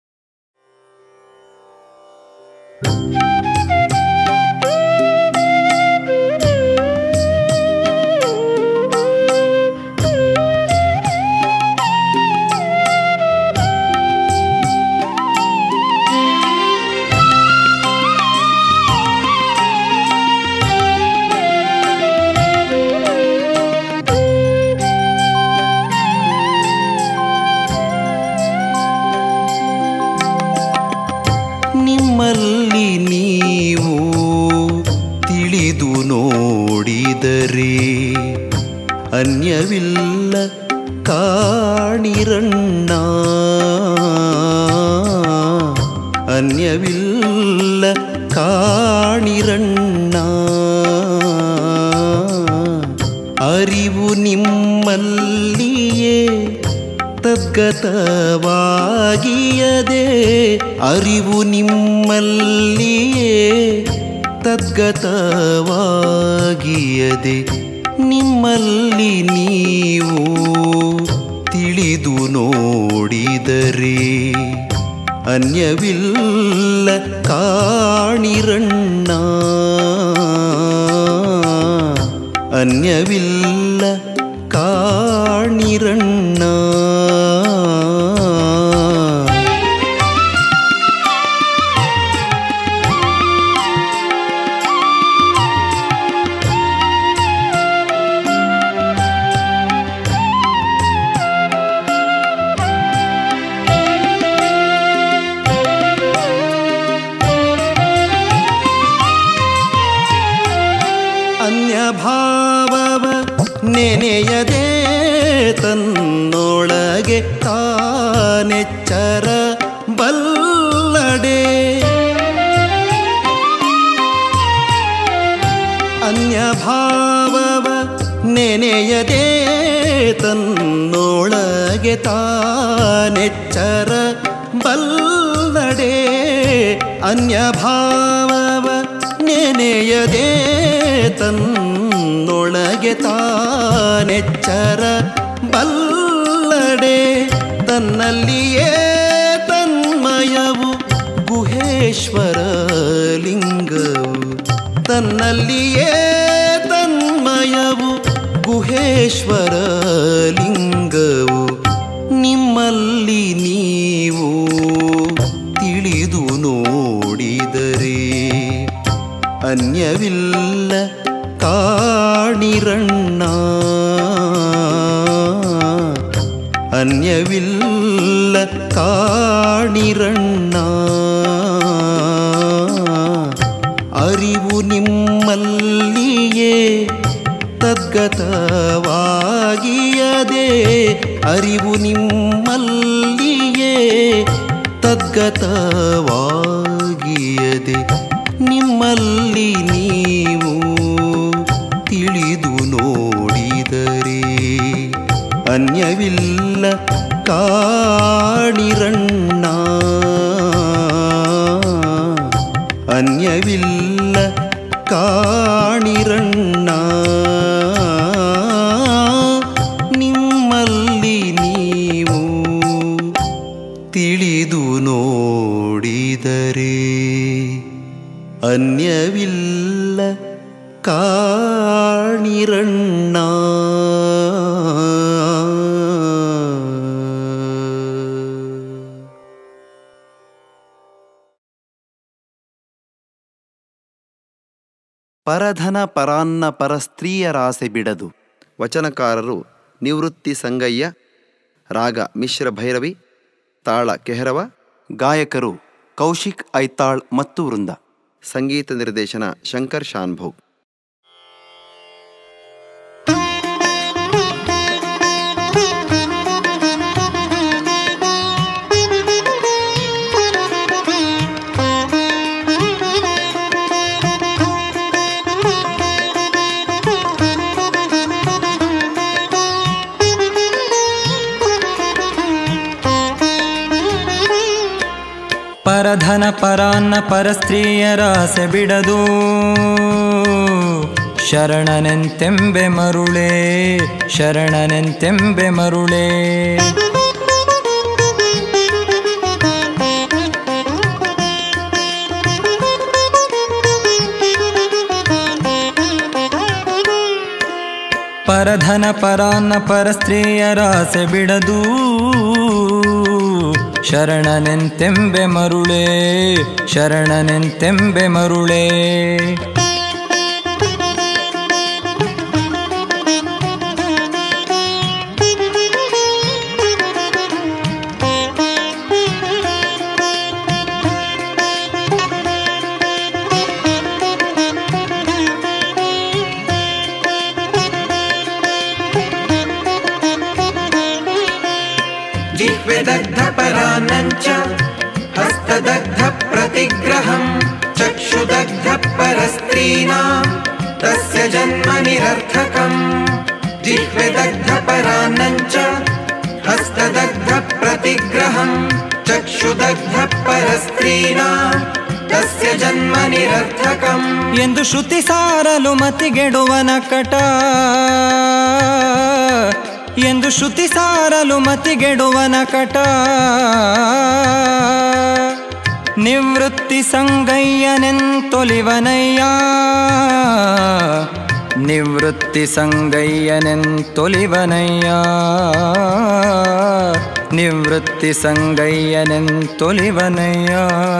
B: ನಿಮ್ಮಲ್ಲಿ ನೀವು ತಿಳಿದು ನೋಡಿದರೆ ಅನ್ಯವಿಲ್ಲ ಕಾಣಿರಣ್ಣ, ಅನ್ಯವಿಲ್ಲ ಕಾಣಿರಣ್ಣ. ಅರಿವು ನಿಮ್ಮಲ್ಲಿಯೇ ತದ್ಗತವಾಗಿಯದೆ, ಅರಿವು ನಿಮ್ಮಲ್ಲಿಯೇ ತದ್ಗತವಾಗಿಯದೆ, ನಿಮ್ಮಲ್ಲಿ ನೀವು ತಿಳಿದು ನೋಡಿದರೆ ಅನ್ಯವಿಲ್ಲ ಕಾಣಿರಣ್ಣ, ಅನ್ಯವಿಲ್ಲ ಕಾಣಿರಣ್ಣ. ಅನ್ಯಭಾವವ ನೆನೆಯದೆ ತನ್ನೊಳಗೆ ತಾ ತಾನೆಚ್ಚರ ಬಲ್ಲಡೆ ಅನ್ಯಭಾವವ ನೆನೆಯದೆ ತನ್ನೊಳಗೆ ತಾನೆಚ್ಚರ ಬಲ್ಲಡೆ ಅನ್ಯಭಾವವ ನೆನೆಯದೆ ತನ್ನೊಳಗೆ ತಾನೆಚ್ಚರ ಬಲ್ಲಡೆ ತನ್ನಲ್ಲಿಯೇ ತನ್ಮಯವು ಗುಹೇಶ್ವರ ಲಿಂಗವು ತನ್ನಲ್ಲಿಯೇ ತನ್ಮಯವು ಗುಹೇಶ್ವರ ಲಿಂಗವು ನಿಮ್ಮಲ್ಲಿ ನೀವು ತಿಳಿದು ನೋಡಿದರೆ ಅನ್ಯವಿಲ್ಲ ಕಾಣಿರಣ್ಣ ಅನ್ಯವಿಲ್ಲ ಕಾಣಿರಣ್ಣ ಅರಿವು ನಿಮ್ಮಲ್ಲಿಯೇ ತದ್ಗತವಾಗಿಯದೆ ಅರಿವು ನಿಮ್ಮಲ್ಲಿಯೇ ತದ್ಗತವಾಗಿಯದೆ ನಿಮ್ಮಲ್ಲಿ ನೀವು ತಿಳಿದು ನೋಡಿದರೆ ಅನ್ಯವಿಲ್ಲ ಕಾಣಿರಣ್ಣ ಅನ್ಯವಿಲ್ಲ ಕಾಣಿರಣ್ಣ ನಿಮ್ಮಲ್ಲಿ ನೀವು ತಿಳಿದು ನೋಡಿದರೆ ಅನ್ಯವಿಲ್ಲ ಕಾಣಿರಣ್ಣ.
A: ಪರಧನ ಪರಾನ್ನ ಪರಸ್ತ್ರೀಯರಾಸೆ ಬಿಡದು. ವಚನಕಾರರು ನಿವೃತ್ತಿ ಸಂಗಯ್ಯ, ರಾಗ ಮಿಶ್ರ ಭೈರವಿ, ತಾಳ ಕೆಹರವ, ಗಾಯಕರು ಕೌಶಿಕ್ ಐತಾಳ್ ಮತ್ತು ವೃಂದ. ಸಂಗೀತ ನಿರ್ದೇಶನ ಶಂಕರ್ ಶಾನ್ಭೋಗ್.
E: ಪರಧನ ಪರಾನ್ನ ಪರಸ್ತ್ರೀಯರಾಸೆ ಬಿಡದು, ಶರಣನೆಂತೆಂಬೆ ಮರುಳೇ ಶರಣನೆಂತೆಂಬೆ ಮರುಳೇ. ಪರಧನ ಪರಾನ್ನ ಪರಸ್ತ್ರೀಯರಾಸೆ ಬಿಡದು, ಶರಣನೆಂತೆಂಬೆ ಮರುಳೇ ಶರಣನೆಂತೆಂಬೆ ಮರುಳೇ.
F: जिह्वेदग्धपरान्नञ्च हस्तदग्धप्रतिग्रहं चक्षुदग्धपरस्त्रीणां तस्य जन्म निरर्थकम्. जिह्वेदग्धपरान्नञ्च हस्तदग्धप्रतिग्रहं चक्षुदग्धपरस्त्रीणां तस्य जन्म निरर्थकम्.
E: ಎಂದು ಶ್ರುತಿ ಸಾರಲು ಮತಿಗೆಡುವನ ಕಟ, ಎಂದು ಶ್ರುತಿ ಸಾರಲು ಮತಿಗೆಡುವನ ಕಟ. ನಿವೃತ್ತಿ ಸಂಗಯ್ಯನೆಂತೊಲಿವನಯ್ಯ ನಿವೃತ್ತಿ ಸಂಗಯ್ಯನೆಂತೊಲಿವನಯ್ಯ ನಿವೃತ್ತಿ ಸಂಗಯ್ಯನೆಂತೊಲಿವನಯ್ಯ.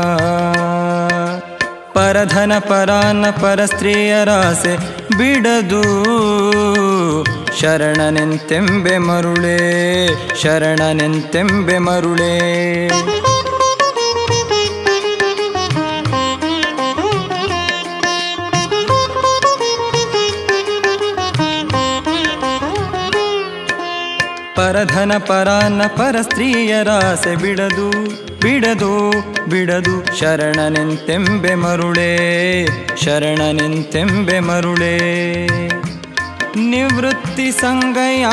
E: ಪರಧನ ಪರಾನ್ನ ಪರಸ್ತ್ರೀಯರಾಸೆ ಬಿಡದು, ಶರಣನೆಂತೆಂಬೆ ಮರುಳೇ ಶರಣನೆಂತೆಂಬೆ ಮರುಳೇ. ಪರಧನ ಪರಾನ್ನ ಪರ ಸ್ತ್ರೀಯರಾಸೆ ಬಿಡದು ಬಿಡದು ಬಿಡದು ಶರಣನೆಂತೆಂಬೆ ಮರುಳೇ ಶರಣನೆಂತೆಂಬೆ ಮರುಳೇ ನಿವೃತ್ತಿ ಸಂಗಯ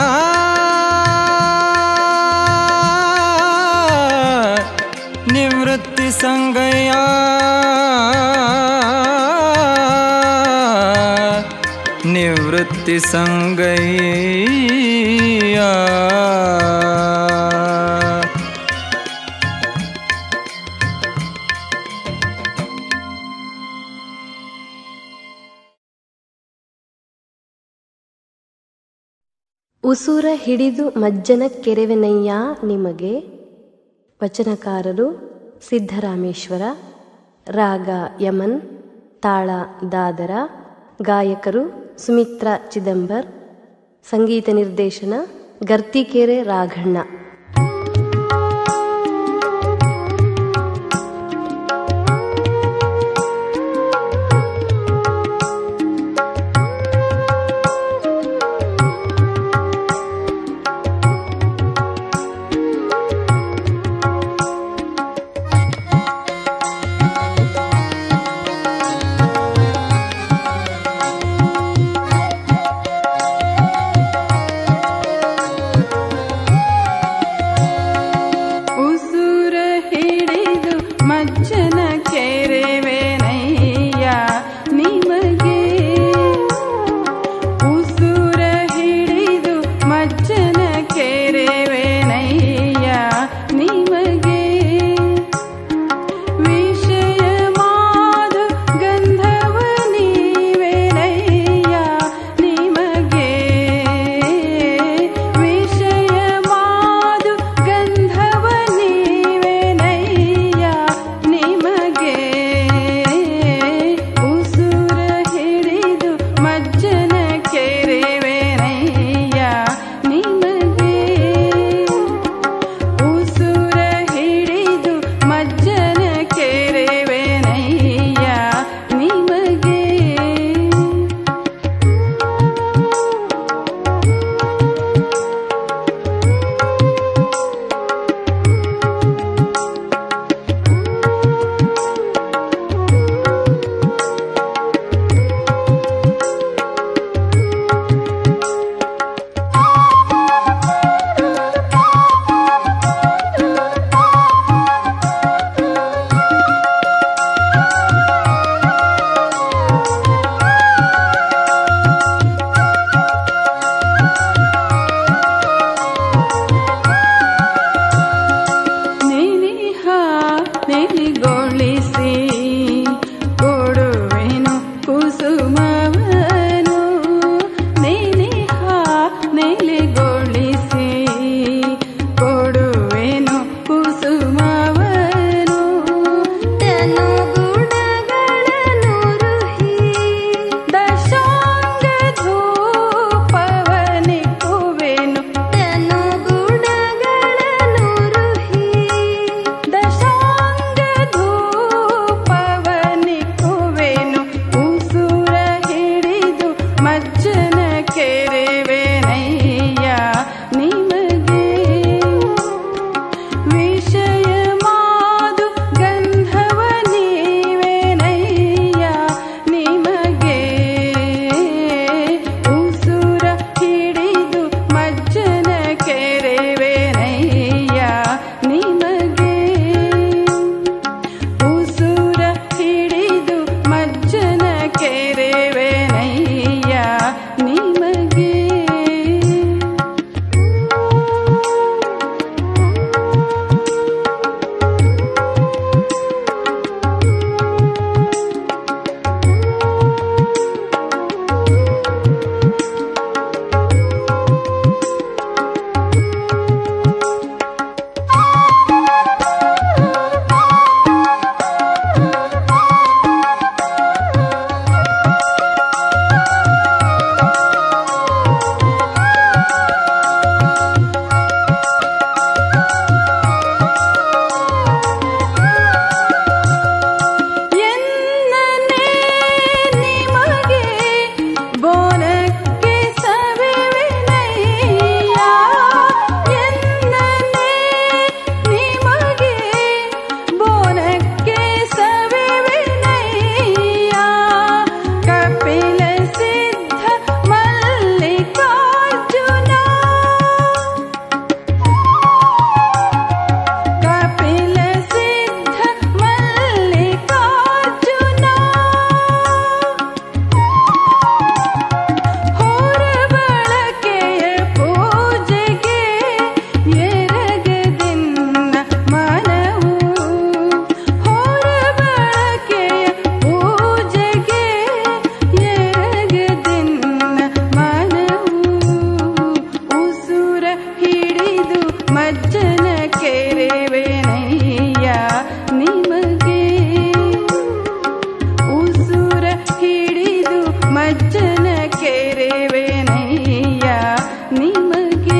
E: ನಿವೃತ್ತಿ ಸಂಗಯ ನಿವೃತ್ತಿ ಸಂಗಯ್ಯ
G: ಉಸುರ ಹಿಡಿದು ಮಜ್ಜನ ಕೆರೆವೆನಯ್ಯ ನಿಮಗೆ. ವಚನಕಾರರು ಸಿದ್ದರಾಮೇಶ್ವರ. ರಾಗ ಯಮನ್, ತಾಳ ದಾದರ. ಗಾಯಕರು ಸುಮಿತ್ರಾ ಚಿದಂಬರ್. ಸಂಗೀತ ನಿರ್ದೇಶನ ಗರ್ತಿಕೆರೆ ರಾಘಣ್ಣ.
H: ಕೆರೆವೆನಯ್ಯ ಮಜ್ಜನ ಕೆರೆವೆನಯ್ಯ ನಿಮಗೆ ಉಸುರ ಹಿಡಿದು ಮಜ್ಜನ ಕೆರೆವೆನಯ್ಯ ನಿಮಗೆ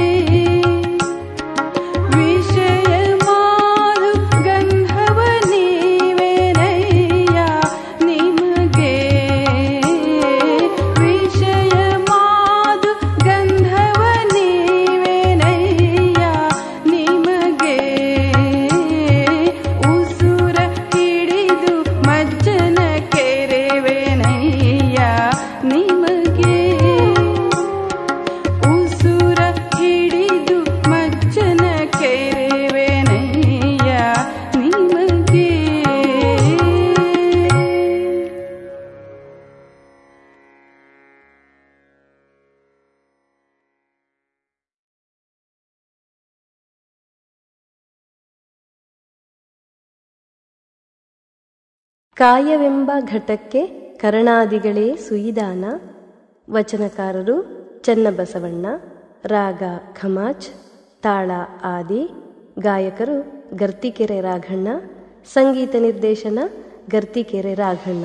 H: ವಿಷಯ ಮಾರು ಗಂಧವ ನೀವೆನಯ್ಯ ನಿಮಗೆ ವಿಷಯ ಮಾದು ಗಂಧವ ನೀವೆನಯ್ಯ ನಿಮಗೆ ಉಸುರ ಹಿಡಿದು ಮಜ್ಜನ ಕೆರೆವೆನಯ್ಯ ನಿಮಗೆ ಉಸುರ ಹಿಡಿದು ಮಜ್ಜನ ಕೆರೆವೆನಯ್ಯ ನಿಮಗೆ.
G: ಕಾಯವೆಂಬ ಘಟಕ್ಕೆ ಕರಣಾದಿಗಳೇ ಸುಯಿದಾನ. ವಚನಕಾರರು ಚನ್ನಬಸವಣ್ಣ. ರಾಗ ಖಮಾಜ್, ತಾಳ ಆದಿ. ಗಾಯಕರು ಗರ್ತಿಕೆರೆ ರಾಘಣ್ಣ. ಸಂಗೀತ ನಿರ್ದೇಶನ ಗರ್ತಿಕೆರೆ ರಾಘಣ್ಣ.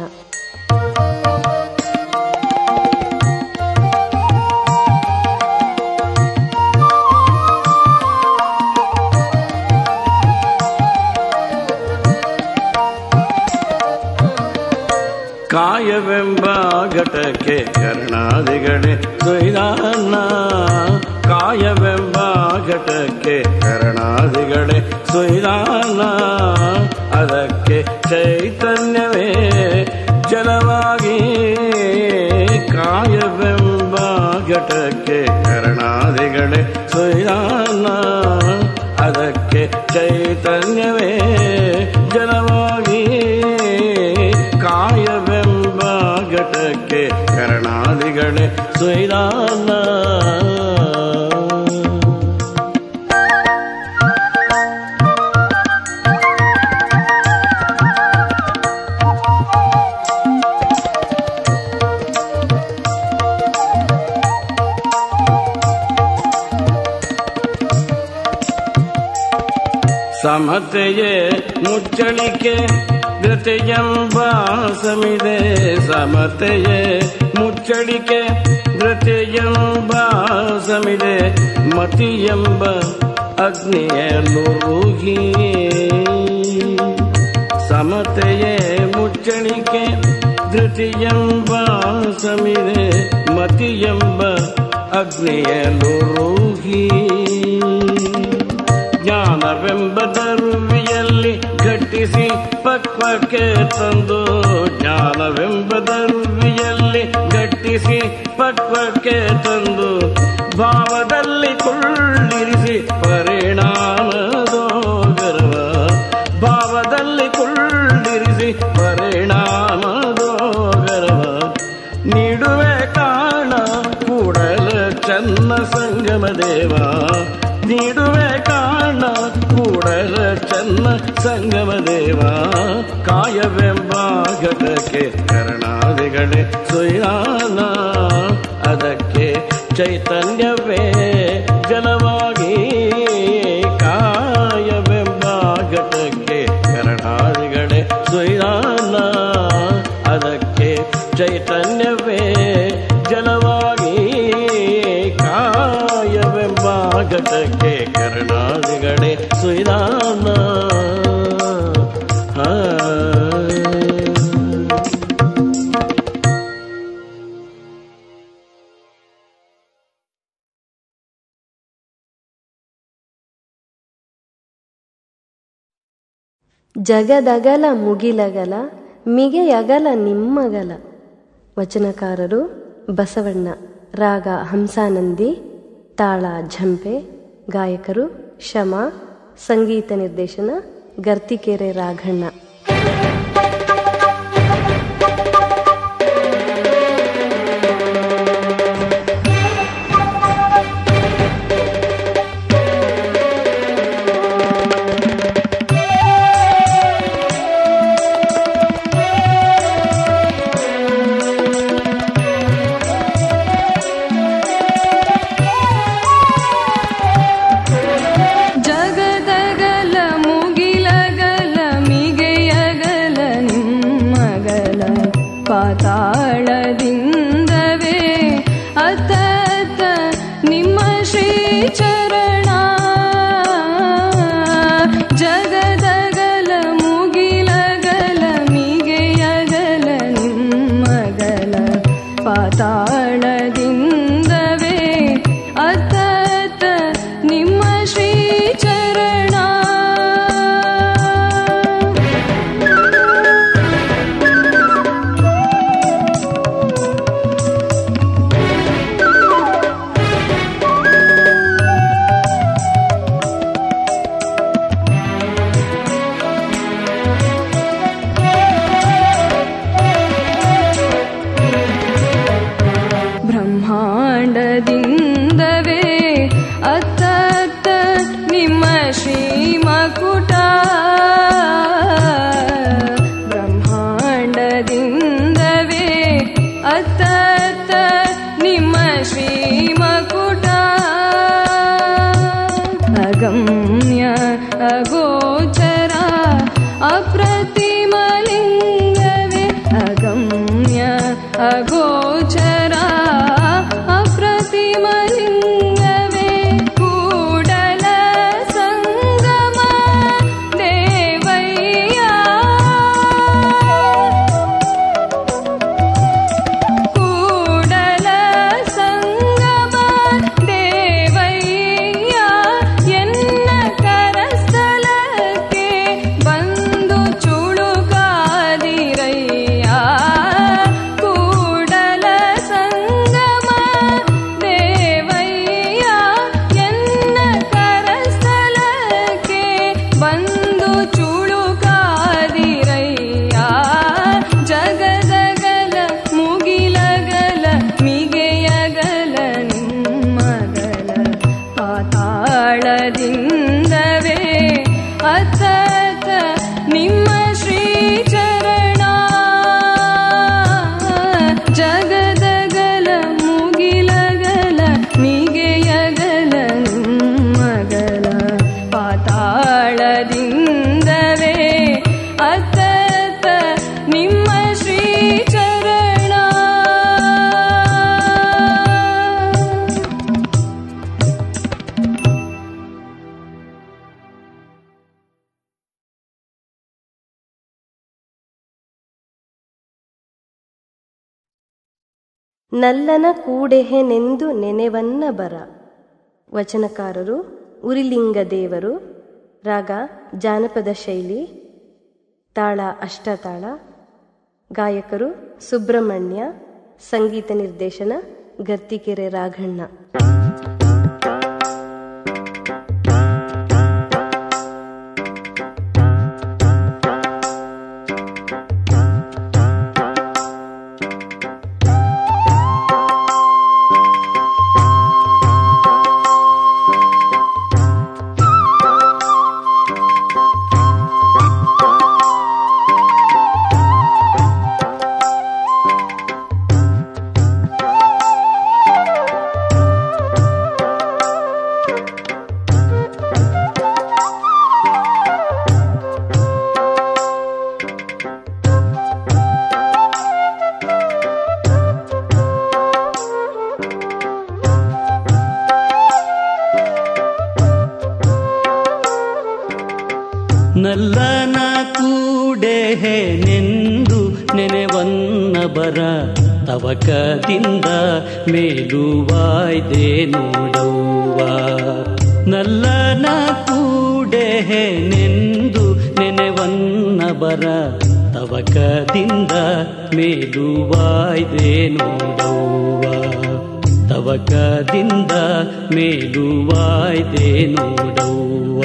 I: ಕಾಯವೆಂಬ ಘಟಕ್ಕೆ ಕರ್ಣಾದಿಗಳೇ ಸುಯ್ದಾನ. ಕಾಯವೆಂಬ ಘಟಕ್ಕೆ ಕರ್ಣಾದಿಗಳೇ ಸುಯ್ದಾನ. ಅದಕ್ಕೆ ಚೈತನ್ಯವೇ ಜಲವಾಗಿ. ಕಾಯವೆಂಬ ಘಟಕ್ಕೆ ಕರ್ಣಾದಿಗಳೇ ಸುಯ್ದಾನ. ಅದಕ್ಕೆ ಚೈತನ್ಯವೇ ಜಲವಾಗಿ. ಕಾಯವೆಂಬ ಘಟಕ್ಕೆ ಕರ್ಣಾದಿಗಳೇ ಸುಯ್ದಾನ. ಸಮತೆಯೇ ಮುಚ್ಚಳಿಕೆ ಧೃತಿಯೆಂಬ ಸಮಿದೆ. ಸಮತೆಯೇ ಮುಚ್ಚಳಿಕೆ ಧೃತಿಯೆಂಬ ಸಮಿದೆ. ಮತಿಯೆಂಬ ಅಗ್ನಿಯನುರುಹಿ. ಸಮತೆಯೇ ಮುಚ್ಚಳಿಕೆ ಧೃತಿಯೆಂಬ ಸಮಿದೆ. ಮತಿಯೆಂಬ ಅಗ್ನಿಯನುರುಹಿ. ಜ್ಞಾನವೆಂಬ ದರುವಿಯಲ್ಲಿ ಘಟಿಸಿ ಪಕ್ವಕ್ಕೆ ತಂದು. ಜ್ಞಾನವೆಂಬ ದರುವಿಯಲ್ಲಿ ಘಟಿಸಿ ಪಕ್ವಕ್ಕೆ ತಂದು. ಭಾವದಲ್ಲಿ ಕುಳ್ಳಿರಿಸಿ ಪರಿಣಾಮದೋ ಗರ್ವ. ಭಾವದಲ್ಲಿ ಕುಳ್ಳಿರಿಸಿ ಪರಿಣಾಮದೋ ಗರ್ವ. ನೀಡುವೆ ಕಾಣ ಕೂಡಲ ಚನ್ನ ಸಂಗಮ ದೇವ. ನೀಡುವೆ ಕಾಣ ಕೂಡಲ ಚನ್ನ ಸಂಗಮ ದೇವ. ಕಾಯವೆಂಬ ಘಟಕ್ಕೆ ಕರ್ಣಾದಿಗಳೇ ಸುಯ್ದಾನ. ಅದಕ್ಕೆ ಚೈತನ್ಯವೇ ಜಲವಾಗಿ. ಕಾಯವೆಂಬ ಘಟಕ್ಕೆ ಕರ್ಣಾದಿಗಳೇ ಸುಯ್ದಾನ. ಅದಕ್ಕೆ ಚೈತನ್ಯವೇ ಜಲವಾಗಿ. ಕಾಯವೆಂಬ ಘಟಕ್ಕೆ ಕರ್ಣಾದಿಗಳೇ ಸುಯ್ದಾನ.
G: ಜಗದಗಲ ಮುಗಿಲಗಲ ಮಿಗೆಯಗಲ ನಿಮ್ಮಗಲ. ವಚನಕಾರರು ಬಸವಣ್ಣ. ರಾಗ ಹಂಸಾನಂದಿ. ತಾಳ ಝಂಪೆ. ಗಾಯಕರು ಶಮ. ಸಂಗೀತ ನಿರ್ದೇಶನ ಗರ್ತಿಕೆರೆ ರಾಘಣ್ಣ.
H: ಜ ಅಗಮ್ಯ ಅಗೋಚರ ಅಪ್ರತಿಮಲಿಂಗವೇ ಅಗಮ್ಯ ಅಗೋಚರ ಅಪ್ರತಿಮಲಿಂಗವೇ ಕೂಡಲ ಸಂಗಮ ದೇವಯ್ಯ ಕೂಡಲ ಸಂಗಮ ದೇವಯ್ಯ ಎನ್ನ ಕರಸ್ಥಲಕ್ಕೆ ಬಂದು ಚುಳುಕಾದಿರಯ್ಯ ಕೂಡಲ ಸಂಗಮ ದೇವಯ್ಯ ಎನ್ನ ಕರಸ್ಥಲಕ್ಕೆ ಬಂದು ಚುಳುಕಾದಿರಯ್ಯ ಜಗದಗಲ ಮುಗಿಲಗಲ ಮಿಗೆಯಗಲ ನಿಮ್ಮಗಲ ಪಾತಾಳದಿಂದವೇ ಅತ್ತತ ನಿಮ್ಮ ಶ್ರೀಚರಣ ಜಗದಗಲ ಮುಗಿಲಗಲ ಮಿಗೆಯಗಲ ನಿಮ್ಮಗಲ ಪಾತಾಳದಿಂದವೇ ಅತ್ತತ ನಿಮ್ಮ ಶ್ರೀಚರಣ
G: ನಲ್ಲನ ಕೂಡೆಹೆನೆಂದು ನೆನೆವನ್ನ ಬರ. ವಚನಕಾರರು ಉರಿಲಿಂಗ ದೇವರು. ರಾಗ ಜಾನಪದ ಶೈಲಿ, ತಾಳ ಅಷ್ಟತಾಳ. ಗಾಯಕರು ಸುಬ್ರಹ್ಮಣ್ಯ. ಸಂಗೀತ ನಿರ್ದೇಶನ ಗರ್ತಿಕೆರೆ ರಾಘಣ್ಣ.
B: ನಲ್ಲನ ಕೂಡೆಹೆನೆಂದು ನೆನೆವನ್ನ ಬರ ತವಕದಿಂದ ಮೇಲುವಾಯ್ದೆ ನೋಡವ್ವ. ನಲ್ಲನ ಕೂಡೆಹೆನೆಂದು ನೆನೆವನ್ನ ಬರ ತವಕದಿಂದ ಮೇಲುವಾಯ್ದೆ ನೋಡವ್ವ. ತವಕದಿಂದ ಮೇಲುವಾಯ್ದೆ ನೋಡವ್ವ.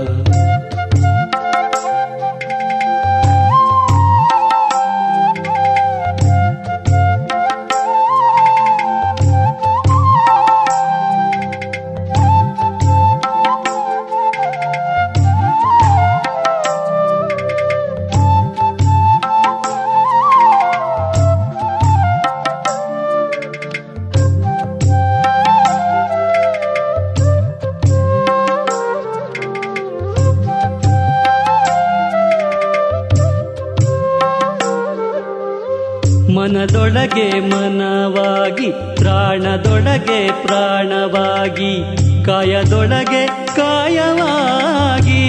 B: ಮನದೊಳಗೆ ಮನವಾಗಿ ಪ್ರಾಣದೊಳಗೆ ಪ್ರಾಣವಾಗಿ ಕಾಯದೊಳಗೆ ಕಾಯವಾಗಿ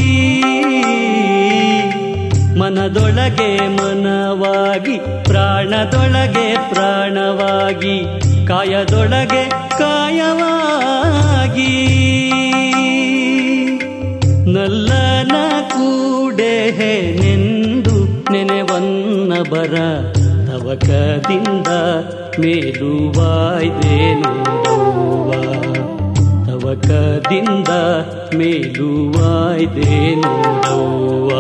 B: ಮನದೊಳಗೆ ಮನವಾಗಿ ಪ್ರಾಣದೊಳಗೆ ಪ್ರಾಣವಾಗಿ ಕಾಯದೊಳಗೆ ಕಾಯವಾಗಿ ನಲ್ಲನ ಕೂಡೆಹೆನೆಂದು ನೆನೆವನ್ನ ಬರ ತವಕದಿಂದ ಮೇಲುವಾಯ್ದೆ ನೋಡವ್ವ. ತವಕದಿಂದ ಮೇಲುವಾಯ್ದೆ ನೋಡವ್ವ.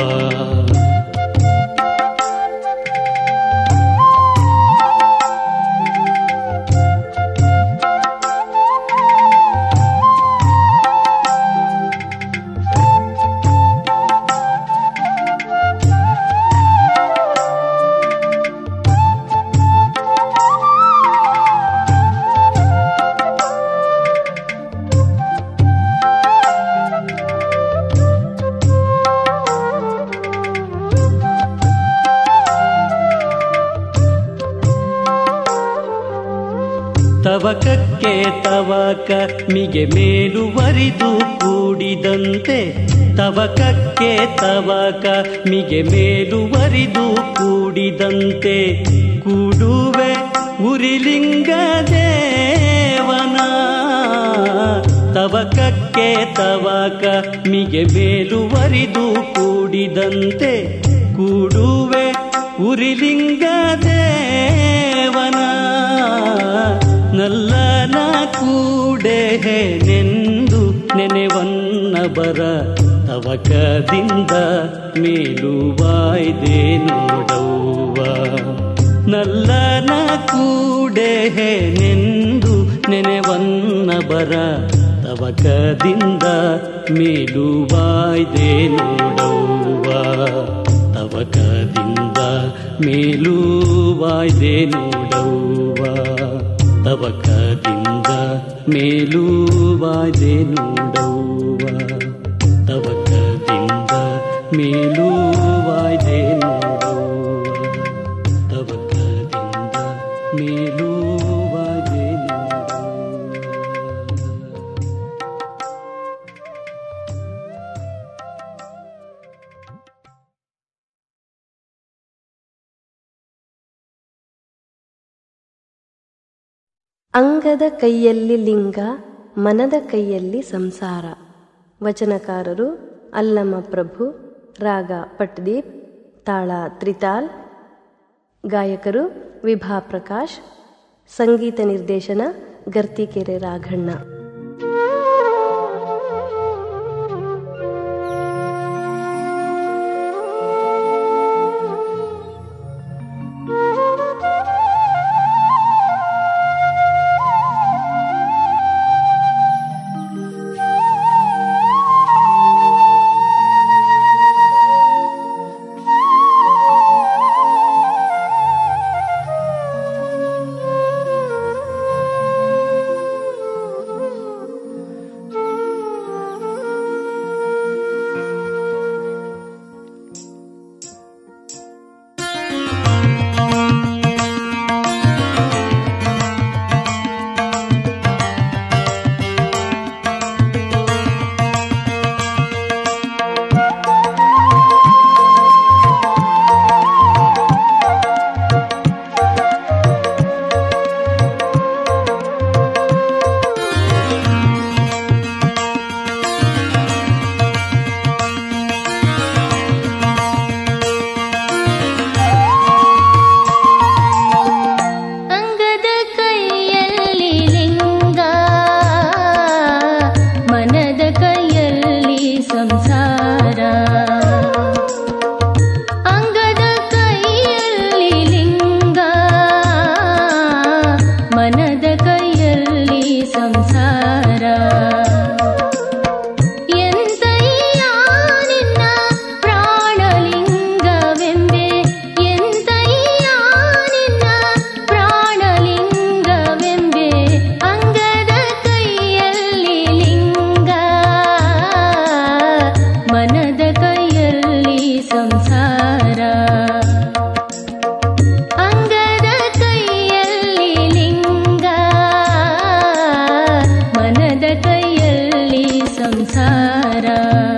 B: ತವಕಕ್ಕೆ ತವಕ ಮಿಗೆ ಮೇಲುವರಿದು ಕೂಡಿದಂತೆ ತವಕಕ್ಕೆ ತವಕ ಮಿಗೆ ಮೇಲುವರಿದು ಕೂಡಿದಂತೆ ಕೂಡುವೆ ಉರಿಲಿಂಗ ದೇವನ ತವಕಕ್ಕೆ ತವಕ ಮಿಗೆ ಮೇಲುವರಿದು ಕೂಡಿದಂತೆ ಕೂಡುವೆ ಉರಿಲಿಂಗ ದೇವನ ನಲ್ಲನ ಕೂಡೆನೆಂದು ನೆನೆವನ್ನ ಬರ ತವಕದಿಂದ ಮೇಲುವಾಯ್ದೆ ನೋಡವ್ವ ನಲ್ಲನ ಕೂಡೆನೆಂದು ನೆನೆವನ್ನ ಬರ ತವಕದಿಂದ ಮೇಲುವಾಯ್ದೆ ನೋಡವ್ವ ತವಕದಿಂದ ಮೇಲುವಾಯ್ದೆ ನೋಡವ್ವ ತವಕದಿಂದ ಮೇಲುವಾಯ್ದೆ ನೋಡವ್ವ ತವಕದಿಂದ ಮೇಲುವಾಯ್ದೆ ನೋಡವ್ವ ತವಕದಿಂದ ಮೇಲುವಾಯ್ದೆ
G: ಅಂಗದ ಕೈಯಲ್ಲಿ ಲಿಂಗ, ಮನದ ಕೈಯಲ್ಲಿ ಸಂಸಾರ. ವಚನಕಾರರು ಅಲ್ಲಮ ಪ್ರಭು, ರಾಗ ಪಟ್ದೀಪ್, ತಾಳ ತ್ರಿತಾಲ್, ಗಾಯಕರು ವಿಭಾ ಪ್ರಕಾಶ್, ಸಂಗೀತ ನಿರ್ದೇಶನ ಗರ್ತಿಕೆರೆ ರಾಘಣ್ಣ. ಸಂಸಾರ